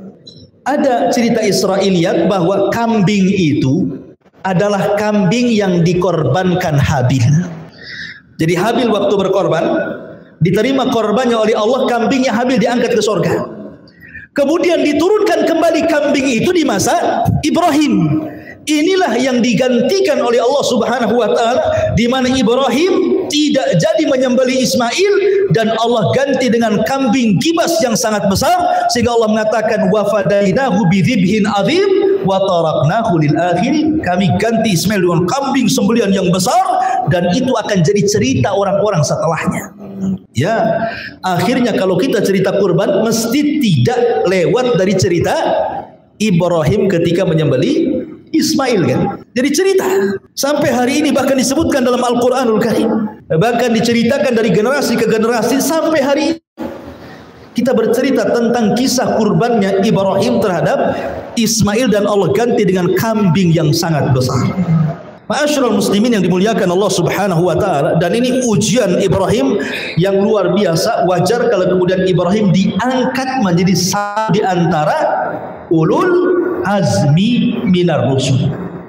Ada cerita Israiliyat bahwa kambing itu adalah kambing yang dikorbankan Habil. Jadi Habil waktu berkorban, diterima korbannya oleh Allah, kambingnya Habil diangkat ke surga. Kemudian diturunkan kembali kambing itu di masa Ibrahim. Inilah yang digantikan oleh Allah Subhanahu wa taala, di mana Ibrahim tidak jadi menyembelih Ismail dan Allah ganti dengan kambing kibas yang sangat besar, sehingga Allah mengatakan wa fadainahu bidzibhin adzim wa taraknahu lil akhirin. Kami ganti Ismail dengan kambing sembelihan yang besar, dan itu akan jadi cerita orang-orang setelahnya. Ya, akhirnya kalau kita cerita kurban mesti tidak lewat dari cerita Ibrahim ketika menyembelih Ismail kan. Jadi cerita sampai hari ini bahkan disebutkan dalam Al-Qur'anul Karim. Bahkan diceritakan dari generasi ke generasi sampai hari ini. Kita bercerita tentang kisah kurbannya Ibrahim terhadap Ismail dan Allah ganti dengan kambing yang sangat besar. Ma'asyiral muslimin yang dimuliakan Allah Subhanahu wa taala, dan ini ujian Ibrahim yang luar biasa. Wajar kalau kemudian Ibrahim diangkat menjadi satu di antara ulul azmi minar rusul.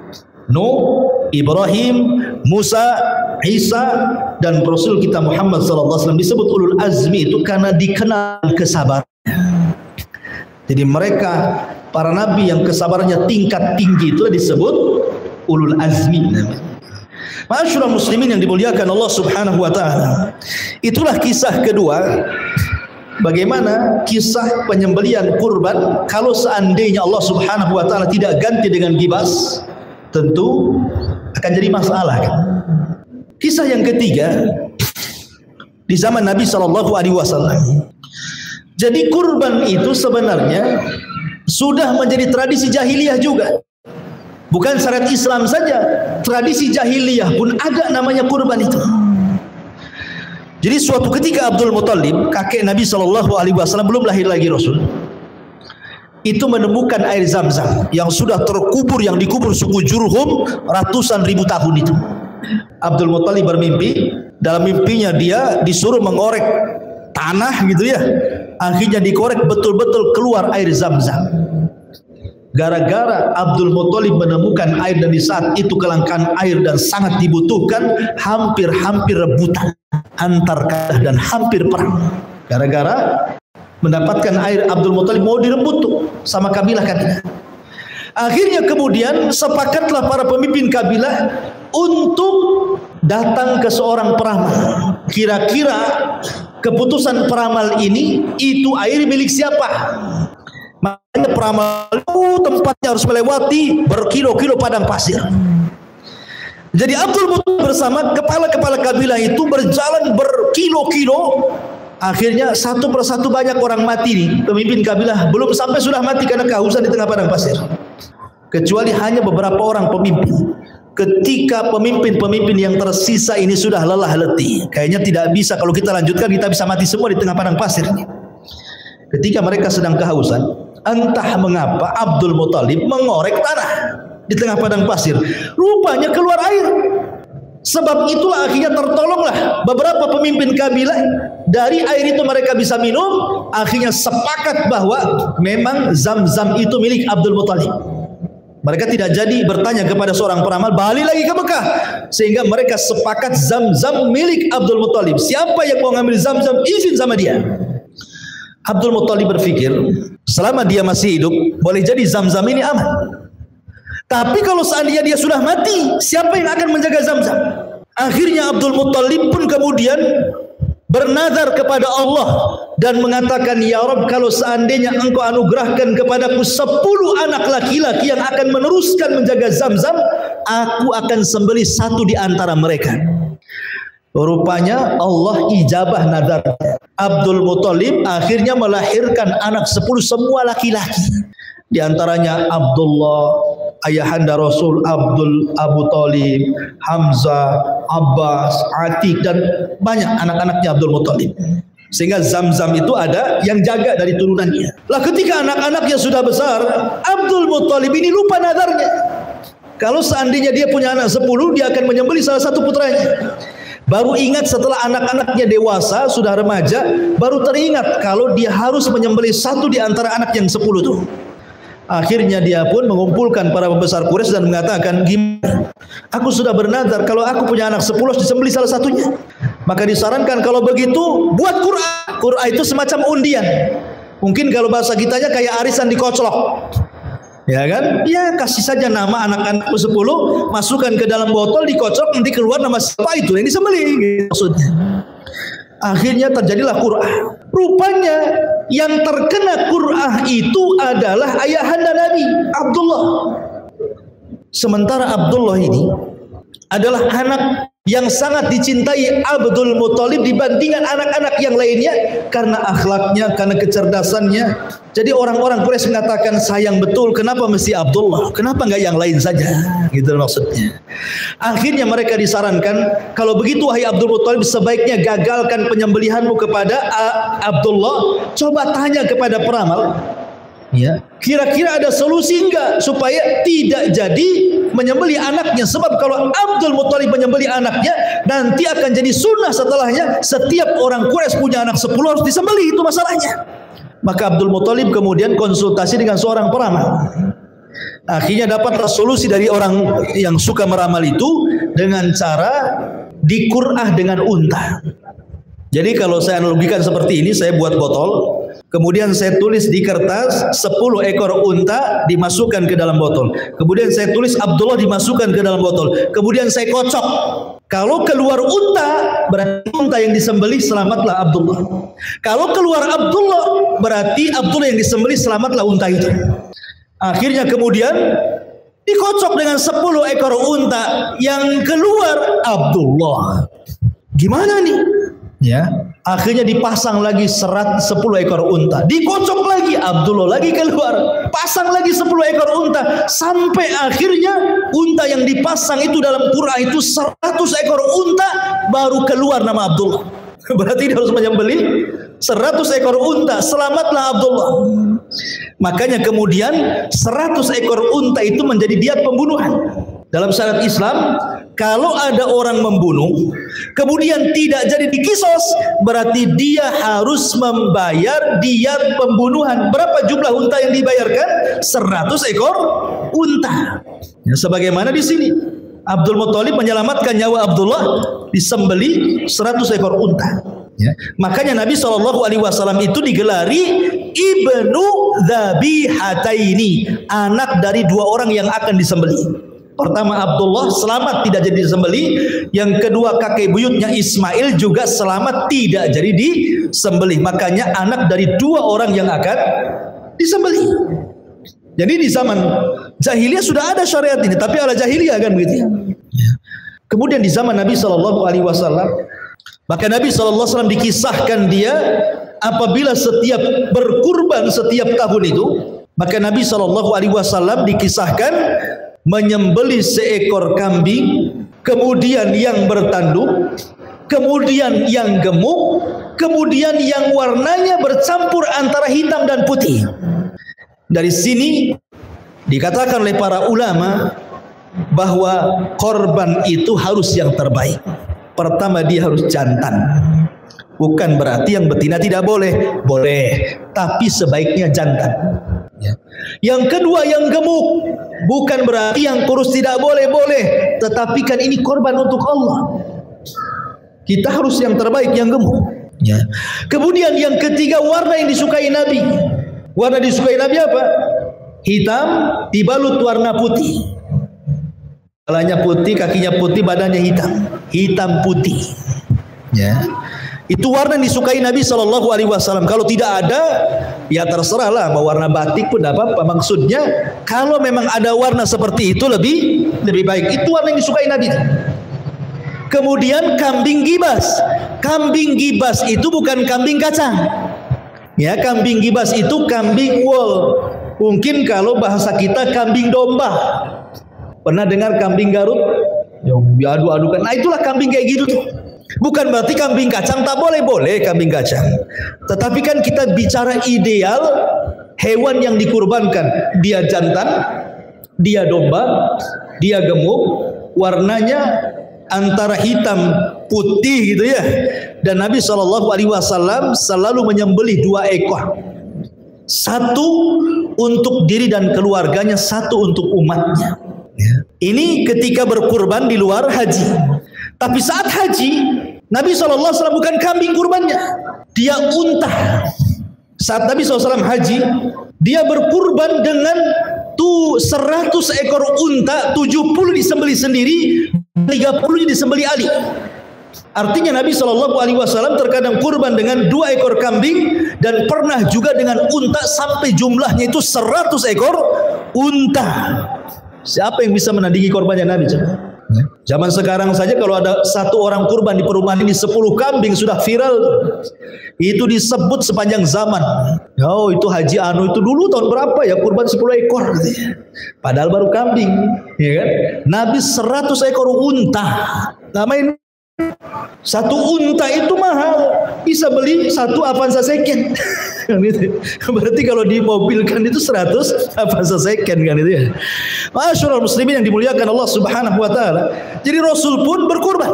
Nuh, Ibrahim, Musa, Isa, dan Rasul kita Muhammad sallallahu alaihi wasallam disebut ulul azmi itu karena dikenal kesabaran. Jadi mereka para nabi yang kesabarannya tingkat tinggi itu disebut ulul azmi. Ma'asyiral muslimin yang dimuliakan Allah Subhanahu wa taala. Itulah kisah kedua, bagaimana kisah penyembelihan kurban kalau seandainya Allah Subhanahu wa taala tidak ganti dengan gibas, tentu akan jadi masalah kan? Kisah yang ketiga di zaman Nabi sallallahu alaihi wasallam. Jadi kurban itu sebenarnya sudah menjadi tradisi jahiliyah juga. Bukan syariat Islam saja, tradisi jahiliyah pun ada namanya kurban itu. Jadi suatu ketika Abdul Muthalib, kakek Nabi sallallahu alaihi wasallam, belum lahir lagi Rasul, itu menemukan air Zam-Zam yang sudah terkubur, yang dikubur suku Jurhum ratusan ribu tahun itu. Abdul Muthalib bermimpi, dalam mimpinya dia disuruh mengorek tanah gitu ya. Akhirnya dikorek, betul-betul keluar air Zam-Zam. Gara-gara Abdul Muthalib menemukan air, dan di saat itu kelangkaan air dan sangat dibutuhkan, hampir-hampir rebutan antar kabilah dan hampir perang. Gara-gara mendapatkan air, Abdul Muthalib mau direbut tuh sama kabilah-kabilah. Akhirnya kemudian sepakatlah para pemimpin kabilah untuk datang ke seorang peramal. Kira-kira keputusan peramal ini, itu air milik siapa? Makanya peramal itu tempatnya harus melewati berkilo-kilo padang pasir. Jadi Abdul Muthalib bersama kepala-kepala kabilah itu berjalan berkilo-kilo. Akhirnya satu persatu banyak orang mati nih. Pemimpin kabilah belum sampai sudah mati karena kehausan di tengah padang pasir. Kecuali hanya beberapa orang pemimpin. Ketika pemimpin-pemimpin yang tersisa ini sudah lelah letih, kayaknya tidak bisa, kalau kita lanjutkan kita bisa mati semua di tengah padang pasir ini. Ketika mereka sedang kehausan, entah mengapa Abdul Muthalib mengorek tanah di tengah padang pasir. Rupanya keluar air. Sebab itulah akhirnya tertolonglah beberapa pemimpin kabilah. Dari air itu mereka bisa minum. Akhirnya sepakat bahwa memang Zam-Zam itu milik Abdul Muthalib. Mereka tidak jadi bertanya kepada seorang peramal, balik lagi ke Mekah. Sehingga mereka sepakat Zam-Zam milik Abdul Muthalib. Siapa yang mau ngambil Zam-Zam, izin sama dia. Abdul Muthalib berpikir, selama dia masih hidup, boleh jadi Zam-Zam ini aman. Tapi kalau seandainya dia sudah mati, siapa yang akan menjaga Zam-Zam? Akhirnya Abdul Muthalib pun kemudian bernazar kepada Allah dan mengatakan, ya Rabb, kalau seandainya engkau anugerahkan kepadaku sepuluh anak laki-laki yang akan meneruskan menjaga Zam-Zam, aku akan sembelih satu di antara mereka. Rupanya Allah ijabah nazar. Abdul Muthalib akhirnya melahirkan anak sepuluh semua laki-laki. Di antaranya Abdullah, ayahanda Rasul, Abdul Abu Talib, Hamzah, Abbas, Atiq, dan banyak anak-anaknya Abdul Muthalib. Sehingga Zamzam itu ada yang jaga dari turunannya. Lah ketika anak-anaknya sudah besar, Abdul Muthalib ini lupa nazarnya. Kalau seandainya dia punya anak sepuluh, dia akan menyembelih salah satu putranya. Baru ingat setelah anak-anaknya dewasa, sudah remaja, baru teringat kalau dia harus menyembelih satu di antara anak yang sepuluh itu. Akhirnya dia pun mengumpulkan para pembesar Quraisy dan mengatakan, gimana? Aku sudah bernazar kalau aku punya anak sepuluh disembelih salah satunya. Maka disarankan kalau begitu buat Qur'an. Qur'an itu semacam undian. Mungkin kalau bahasa kitanya kayak arisan dikoclok. Ya kan? Ya kasih saja nama anak-anakku sepuluh, masukkan ke dalam botol, dikocok, nanti keluar nama siapa itu yang disembelih gitu maksudnya. Akhirnya terjadilah Qur'ah. Rupanya yang terkena Qur'ah itu adalah ayahanda Nabi, Abdullah. Sementara Abdullah ini adalah anak yang sangat dicintai Abdul Muthalib dibandingkan anak-anak yang lainnya karena akhlaknya, karena kecerdasannya. Jadi orang-orang Quraisy mengatakan, sayang betul kenapa mesti Abdullah, kenapa enggak yang lain saja, gitu maksudnya. Akhirnya mereka disarankan, kalau begitu wahai Abdul Muthalib, sebaiknya gagalkan penyembelihanmu kepada Abdullah, coba tanya kepada peramal, ya, kira-kira ada solusi enggak supaya tidak jadi menyembelih anaknya. Sebab kalau Abdul Muthalib menyembelih anaknya, nanti akan jadi sunnah setelahnya setiap orang Quraisy punya anak sepuluh harus disembelih, itu masalahnya. Maka Abdul Muthalib kemudian konsultasi dengan seorang peramal. Akhirnya dapatlah solusi dari orang yang suka meramal itu dengan cara dikur'ah dengan unta. Jadi kalau saya analogikan seperti ini, saya buat botol, kemudian saya tulis di kertas sepuluh ekor unta dimasukkan ke dalam botol. Kemudian saya tulis Abdullah dimasukkan ke dalam botol. Kemudian saya kocok. Kalau keluar unta, berarti unta yang disembelih, selamatlah Abdullah. Kalau keluar Abdullah, berarti Abdullah yang disembelih, selamatlah unta itu. Akhirnya kemudian dikocok dengan sepuluh ekor unta, yang keluar Abdullah. Gimana nih? Ya, akhirnya dipasang lagi serat sepuluh ekor unta, dikocok lagi, Abdullah lagi keluar, pasang lagi sepuluh ekor unta, sampai akhirnya unta yang dipasang itu dalam Qur'an itu seratus ekor unta, baru keluar nama Abdullah. Berarti dia harus menyembelih seratus ekor unta, selamatlah Abdullah. Makanya kemudian seratus ekor unta itu menjadi diat pembunuhan. Dalam syariat Islam, kalau ada orang membunuh kemudian tidak jadi dikisos, berarti dia harus membayar diat pembunuhan. Berapa jumlah unta yang dibayarkan? seratus ekor unta. Ya, sebagaimana di sini Abdul Muthalib menyelamatkan nyawa Abdullah, disembeli seratus ekor unta. Ya. Makanya Nabi shallallahu alaihi wasallam itu digelari Ibnu Dzabihataini, anak dari dua orang yang akan disembeli. Pertama Abdullah selamat tidak jadi disembeli, yang kedua kakek buyutnya Ismail juga selamat tidak jadi disembeli. Makanya anak dari dua orang yang akan disembeli. Jadi di zaman jahiliyah sudah ada syariat ini, tapi ala jahiliyah kan begitu. Kemudian di zaman Nabi shallallahu alaihi wasallam, maka Nabi shallallahu alaihi wasallam dikisahkan dia apabila setiap berkurban setiap tahun itu, maka Nabi shallallahu alaihi wasallam dikisahkan menyembelih seekor kambing, kemudian yang bertanduk, kemudian yang gemuk, kemudian yang warnanya bercampur antara hitam dan putih. Dari sini dikatakan oleh para ulama bahwa korban itu harus yang terbaik. Pertama dia harus jantan. Bukan berarti yang betina tidak boleh, boleh, tapi sebaiknya jantan. Ya. Yang kedua yang gemuk, bukan berarti yang kurus tidak boleh, boleh, tetapi kan ini korban untuk Allah. Kita harus yang terbaik, yang gemuk. Ya. Kemudian yang ketiga warna yang disukai Nabi. Warna disukai Nabi apa? Hitam dibalut warna putih. Kepalanya putih, kakinya putih, badannya hitam. Hitam putih. Ya. Itu warna yang disukai Nabi shallallahu alaihi wasallam. Kalau tidak ada, ya terserahlah mau warna batik pun apa apa. Maksudnya kalau memang ada warna seperti itu lebih lebih baik. Itu warna yang disukai Nabi. Kemudian kambing gibas. Kambing gibas itu bukan kambing kacang. Ya, kambing gibas itu kambing wool. Mungkin kalau bahasa kita kambing domba. Pernah dengar kambing Garut? Yang diadu-adukan. Nah, itulah kambing kayak gitu tuh. Bukan berarti kambing kacang tak boleh, boleh kambing kacang. Tetapi kan kita bicara ideal hewan yang dikurbankan. Dia jantan, dia domba, dia gemuk, warnanya antara hitam putih gitu ya. Dan Nabi shallallahu alaihi wasallam selalu menyembelih dua ekor. Satu untuk diri dan keluarganya, satu untuk umatnya. Ini ketika berkurban di luar haji. Tapi saat haji, Nabi shallallahu alaihi wasallam bukan kambing kurbannya, dia unta. Saat Nabi shallallahu alaihi wasallam haji, dia berkurban dengan tuh seratus ekor unta, tujuh puluh disembelih sendiri, tiga puluh disembelih Ali. Artinya Nabi shallallahu alaihi wasallam terkadang kurban dengan dua ekor kambing, dan pernah juga dengan unta sampai jumlahnya itu seratus ekor unta. Siapa yang bisa menandingi korbannya Nabi? Zaman sekarang saja kalau ada satu orang kurban di perumahan ini sepuluh kambing sudah viral. Itu disebut sepanjang zaman. Oh, itu Haji Anu itu dulu tahun berapa ya kurban sepuluh ekor. Padahal baru kambing, ya kan? Nabi seratus ekor unta. Namain satu unta itu mahal, bisa beli satu Avanza second. Berarti kalau dimobilkan itu seratus Avanza second kan itu ya. Masyaallah muslimin yang dimuliakan Allah Subhanahu wa taala. Jadi Rasul pun berkurban.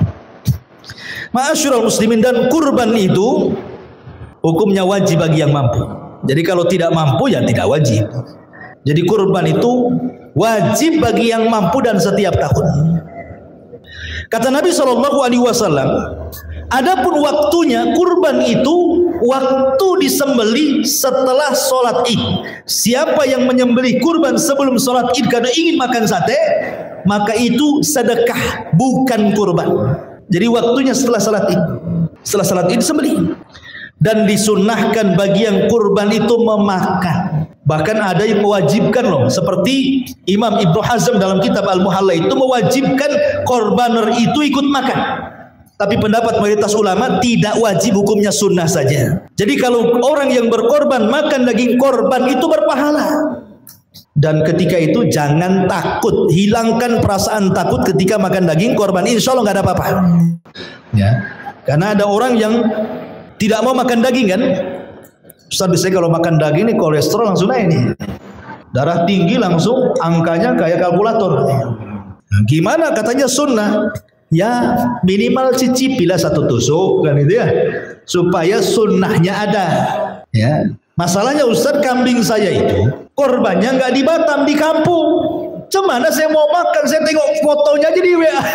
Masyaallah muslimin, dan kurban itu hukumnya wajib bagi yang mampu. Jadi kalau tidak mampu ya tidak wajib. Jadi kurban itu wajib bagi yang mampu dan setiap tahun. Kata Nabi shallallahu alaihi wasallam, adapun waktunya kurban itu waktu disembelih setelah sholat id. Siapa yang menyembelih kurban sebelum sholat id karena ingin makan sate, maka itu sedekah, bukan kurban. Jadi waktunya setelah sholat id. Setelah sholat id disembelih. Dan disunnahkan bagi yang kurban itu memakan. Bahkan ada yang mewajibkan loh, seperti Imam Ibnu Hazm dalam kitab Al-Muhalla itu mewajibkan korbaner itu ikut makan. Tapi pendapat mayoritas ulama tidak wajib, hukumnya sunnah saja. Jadi kalau orang yang berkorban makan daging korban itu berpahala. Dan ketika itu jangan takut, hilangkan perasaan takut ketika makan daging korban. Insya Allah nggak ada apa-apa. Ya, karena ada orang yang tidak mau makan daging kan. Ustaz, biasanya kalau makan daging ini kolesterol langsung naik nih, darah tinggi langsung, angkanya kayak kalkulator. Nah, gimana katanya sunnah? Ya minimal cicipilah satu tusuk kan itu ya, supaya sunnahnya ada. Ya, masalahnya Ustaz, kambing saya itu korbannya nggak di Batam, di kampung. Cemana saya mau makan, saya tengok fotonya aja di W A.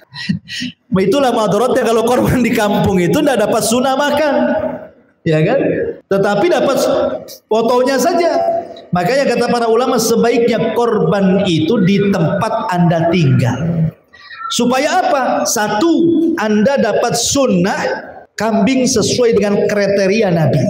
Itulah madorotnya kalau korban di kampung itu nggak dapat sunnah makan. Ya kan? Tetapi dapat fotonya saja. Makanya kata para ulama, sebaiknya korban itu di tempat Anda tinggal. Supaya apa? Satu, Anda dapat sunnah kambing sesuai dengan kriteria Nabi.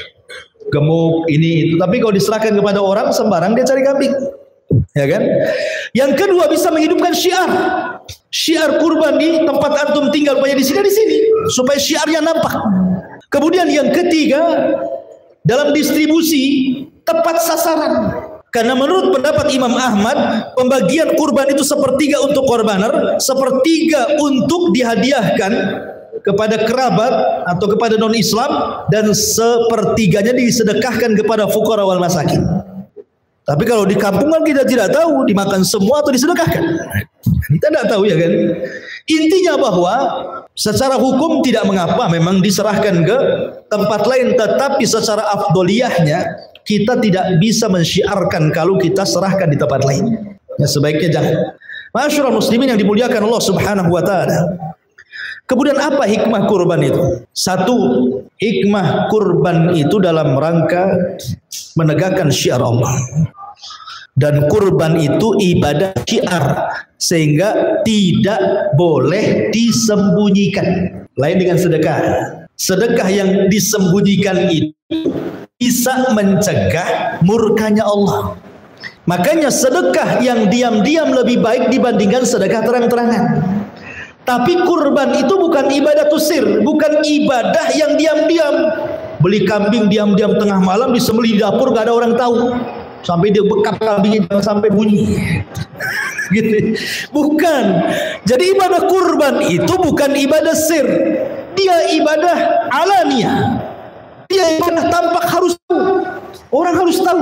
Gemuk ini itu. Tapi kalau diserahkan kepada orang sembarang dia cari kambing. Ya kan? Yang kedua, bisa menghidupkan syiar. Syiar kurban di tempat antum tinggal, supaya di sini di sini, supaya syiarnya nampak. Kemudian yang ketiga, dalam distribusi tepat sasaran. Karena menurut pendapat Imam Ahmad, pembagian kurban itu sepertiga untuk korbaner, sepertiga untuk dihadiahkan kepada kerabat atau kepada non-Islam, dan sepertiganya disedekahkan kepada fuqara wal masakin. Tapi kalau di kampung kan kita tidak tahu dimakan semua atau disedekahkan. Kita tidak tahu ya kan. Intinya bahwa secara hukum tidak mengapa memang diserahkan ke tempat lain, tetapi secara afdoliyahnya kita tidak bisa mensyiarkan kalau kita serahkan di tempat lain. Ya, sebaiknya jangan. Masyaallah muslimin yang dimuliakan Allah Subhanahu wa taala. Kemudian apa hikmah kurban itu? Satu, hikmah kurban itu dalam rangka menegakkan syiar Allah. Dan kurban itu ibadah syiar, sehingga tidak boleh disembunyikan. Lain dengan sedekah. Sedekah yang disembunyikan itu bisa mencegah murkanya Allah. Makanya sedekah yang diam-diam lebih baik dibandingkan sedekah terang-terangan. Tapi kurban itu bukan ibadah tusir, bukan ibadah yang diam-diam. Beli kambing diam-diam tengah malam disembelih di dapur, gak ada orang tahu. Sampai dia bekap kambingnya jangan sampai bunyi. Gitu. Bukan. Jadi ibadah kurban itu bukan ibadah sir. Dia ibadah alaniah. Dia ibadah tampak, harus tahu. Orang harus tahu.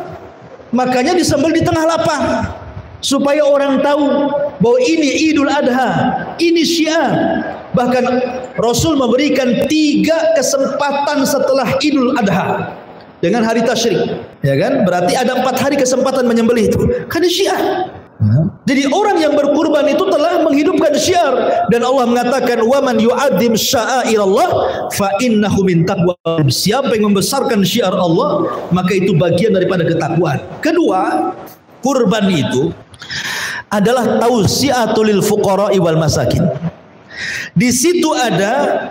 Makanya disembelih di tengah lapang supaya orang tahu bahwa ini Idul Adha, ini syiar. Bahkan Rasul memberikan tiga kesempatan setelah Idul Adha dengan hari tasyrik, ya kan? Berarti ada empat hari kesempatan menyembelih itu. Karena syiar. Jadi orang yang berkurban itu telah menghidupkan syiar, dan Allah mengatakan wa man yu'adzim sya'airallah fa innahu min taqwa. Siapa yang membesarkan syiar Allah, maka itu bagian daripada ketakwaan. Kedua, kurban itu adalah tausiatul lil fuqara wal masakin. Di situ ada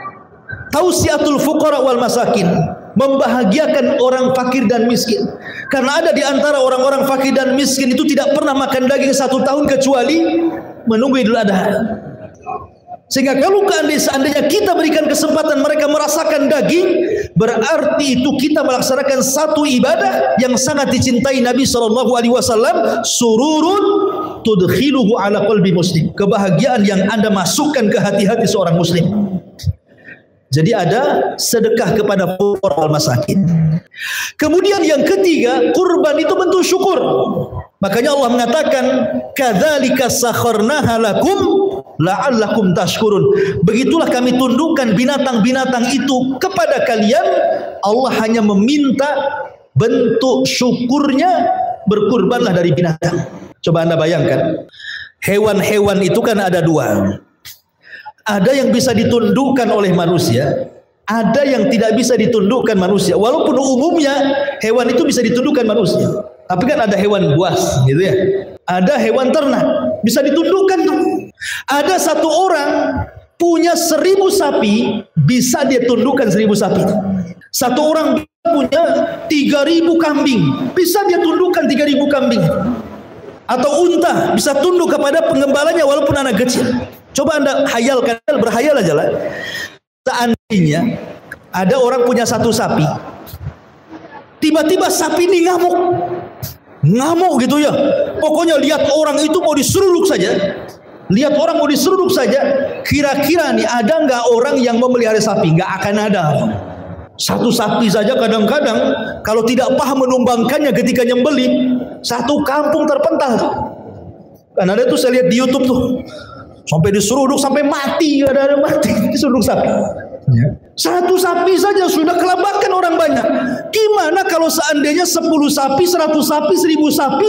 tausiatul fuqara wal masakin, membahagiakan orang fakir dan miskin. Karena ada di antara orang-orang fakir dan miskin itu tidak pernah makan daging satu tahun kecuali menunggu Idul Adha. Sehingga kalau seandainya kita berikan kesempatan mereka merasakan daging, berarti itu kita melaksanakan satu ibadah yang sangat dicintai Nabi shallallahu alaihi wasallam, sururun tudkhiluhu ala qalbi muslim, kebahagiaan yang Anda masukkan ke hati-hati seorang muslim. Jadi ada sedekah kepada fuqara wal masakin. Kemudian yang ketiga, kurban itu bentuk syukur. Makanya Allah mengatakan, kadzalika sakharnaha lakum la'allakum tashkurun. Begitulah kami tundukkan binatang-binatang itu kepada kalian. Allah hanya meminta bentuk syukurnya, berkurbanlah dari binatang. Coba Anda bayangkan, hewan-hewan itu kan ada dua. Ada yang bisa ditundukkan oleh manusia, ada yang tidak bisa ditundukkan manusia. Walaupun umumnya hewan itu bisa ditundukkan manusia, tapi kan ada hewan buas, gitu ya. Ada hewan ternak bisa ditundukkan tuh. Ada satu orang punya seribu sapi, bisa dia tundukkan seribu sapi. Satu orang punya tiga ribu kambing, bisa dia tundukkan tiga ribu kambing. Atau unta bisa tunduk kepada penggembalanya walaupun anak kecil. Coba Anda hayalkan, berhayal aja lah. Seandainya ada orang punya satu sapi, tiba-tiba sapi ini ngamuk, ngamuk gitu ya. Pokoknya lihat orang itu mau diseruduk saja, lihat orang mau diseruduk saja. Kira-kira nih ada nggak orang yang memelihara sapi? Nggak akan ada. Satu sapi saja kadang-kadang kalau tidak paham menumbangkannya ketika nyembelih, satu kampung terpental. Kan ada tuh saya lihat di YouTube tuh. Sampai diseruduk sampai mati, ada ada mati diseruduk sapi. Ya. Satu sapi saja sudah kelabakan orang banyak. Gimana kalau seandainya sepuluh sapi, seratus sapi, seribu sapi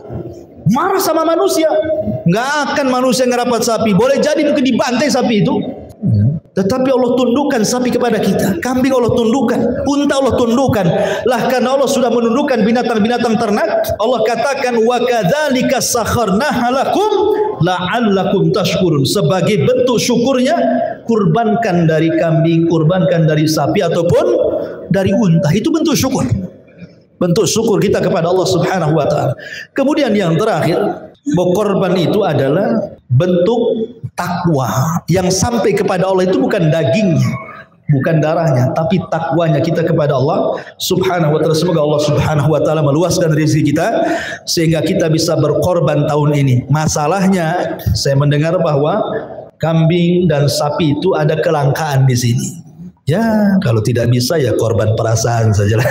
marah sama manusia? Nggak akan manusia ngerapat sapi. Boleh jadi mungkin dibantai sapi itu. Ya. Tetapi Allah tundukkan sapi kepada kita, kambing Allah tundukkan, unta Allah tundukkan. Lah karena Allah sudah menundukkan binatang-binatang ternak, Allah katakan wa kadzalika sakharnaha lakum la'allakum tashkurun. Sebagai bentuk syukurnya, kurbankan dari kambing, kurbankan dari sapi ataupun dari unta. Itu bentuk syukur. Bentuk syukur kita kepada Allah Subhanahu wa taala. Kemudian yang terakhir, berkorban itu adalah bentuk takwa yang sampai kepada Allah. Itu bukan dagingnya, bukan darahnya, tapi takwanya kita kepada Allah Subhanahu wa taala. Semoga Allah Subhanahu wa taala meluaskan rezeki kita sehingga kita bisa berkorban tahun ini. Masalahnya saya mendengar bahwa kambing dan sapi itu ada kelangkaan di sini. Ya, kalau tidak bisa ya korban perasaan sajalah.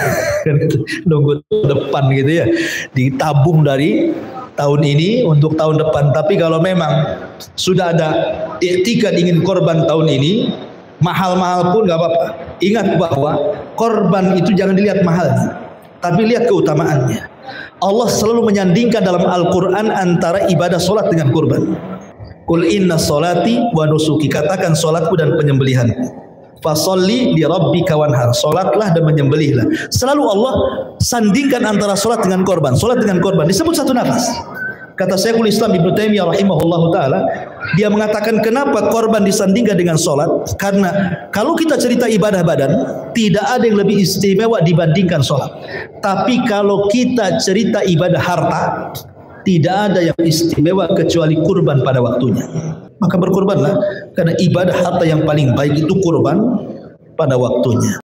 Nunggu depan gitu ya. Ditabung dari tahun ini untuk tahun depan. Tapi kalau memang sudah ada iktikad ingin korban tahun ini, mahal-mahal pun gak apa-apa. Ingat bahwa korban itu jangan dilihat mahalnya, tapi lihat keutamaannya. Allah selalu menyandingkan dalam Al-Quran antara ibadah solat dengan kurban. Qul inna solati wa nusuki, katakan solatku dan penyembelihanku. Fasolli li rabbika wanhar, solatlah dan menyembelihlah. Selalu Allah sandingkan antara solat dengan korban, solat dengan korban disebut satu nafas. Kata Syekhul Islam Ibnu Taimiyah rahimahullahu taala, Dia mengatakan kenapa korban disandingkan dengan sholat? Karena kalau kita cerita ibadah badan, tidak ada yang lebih istimewa dibandingkan sholat. Tapi kalau kita cerita ibadah harta, tidak ada yang istimewa kecuali kurban pada waktunya. Maka berkurbanlah, karena ibadah harta yang paling baik itu kurban pada waktunya.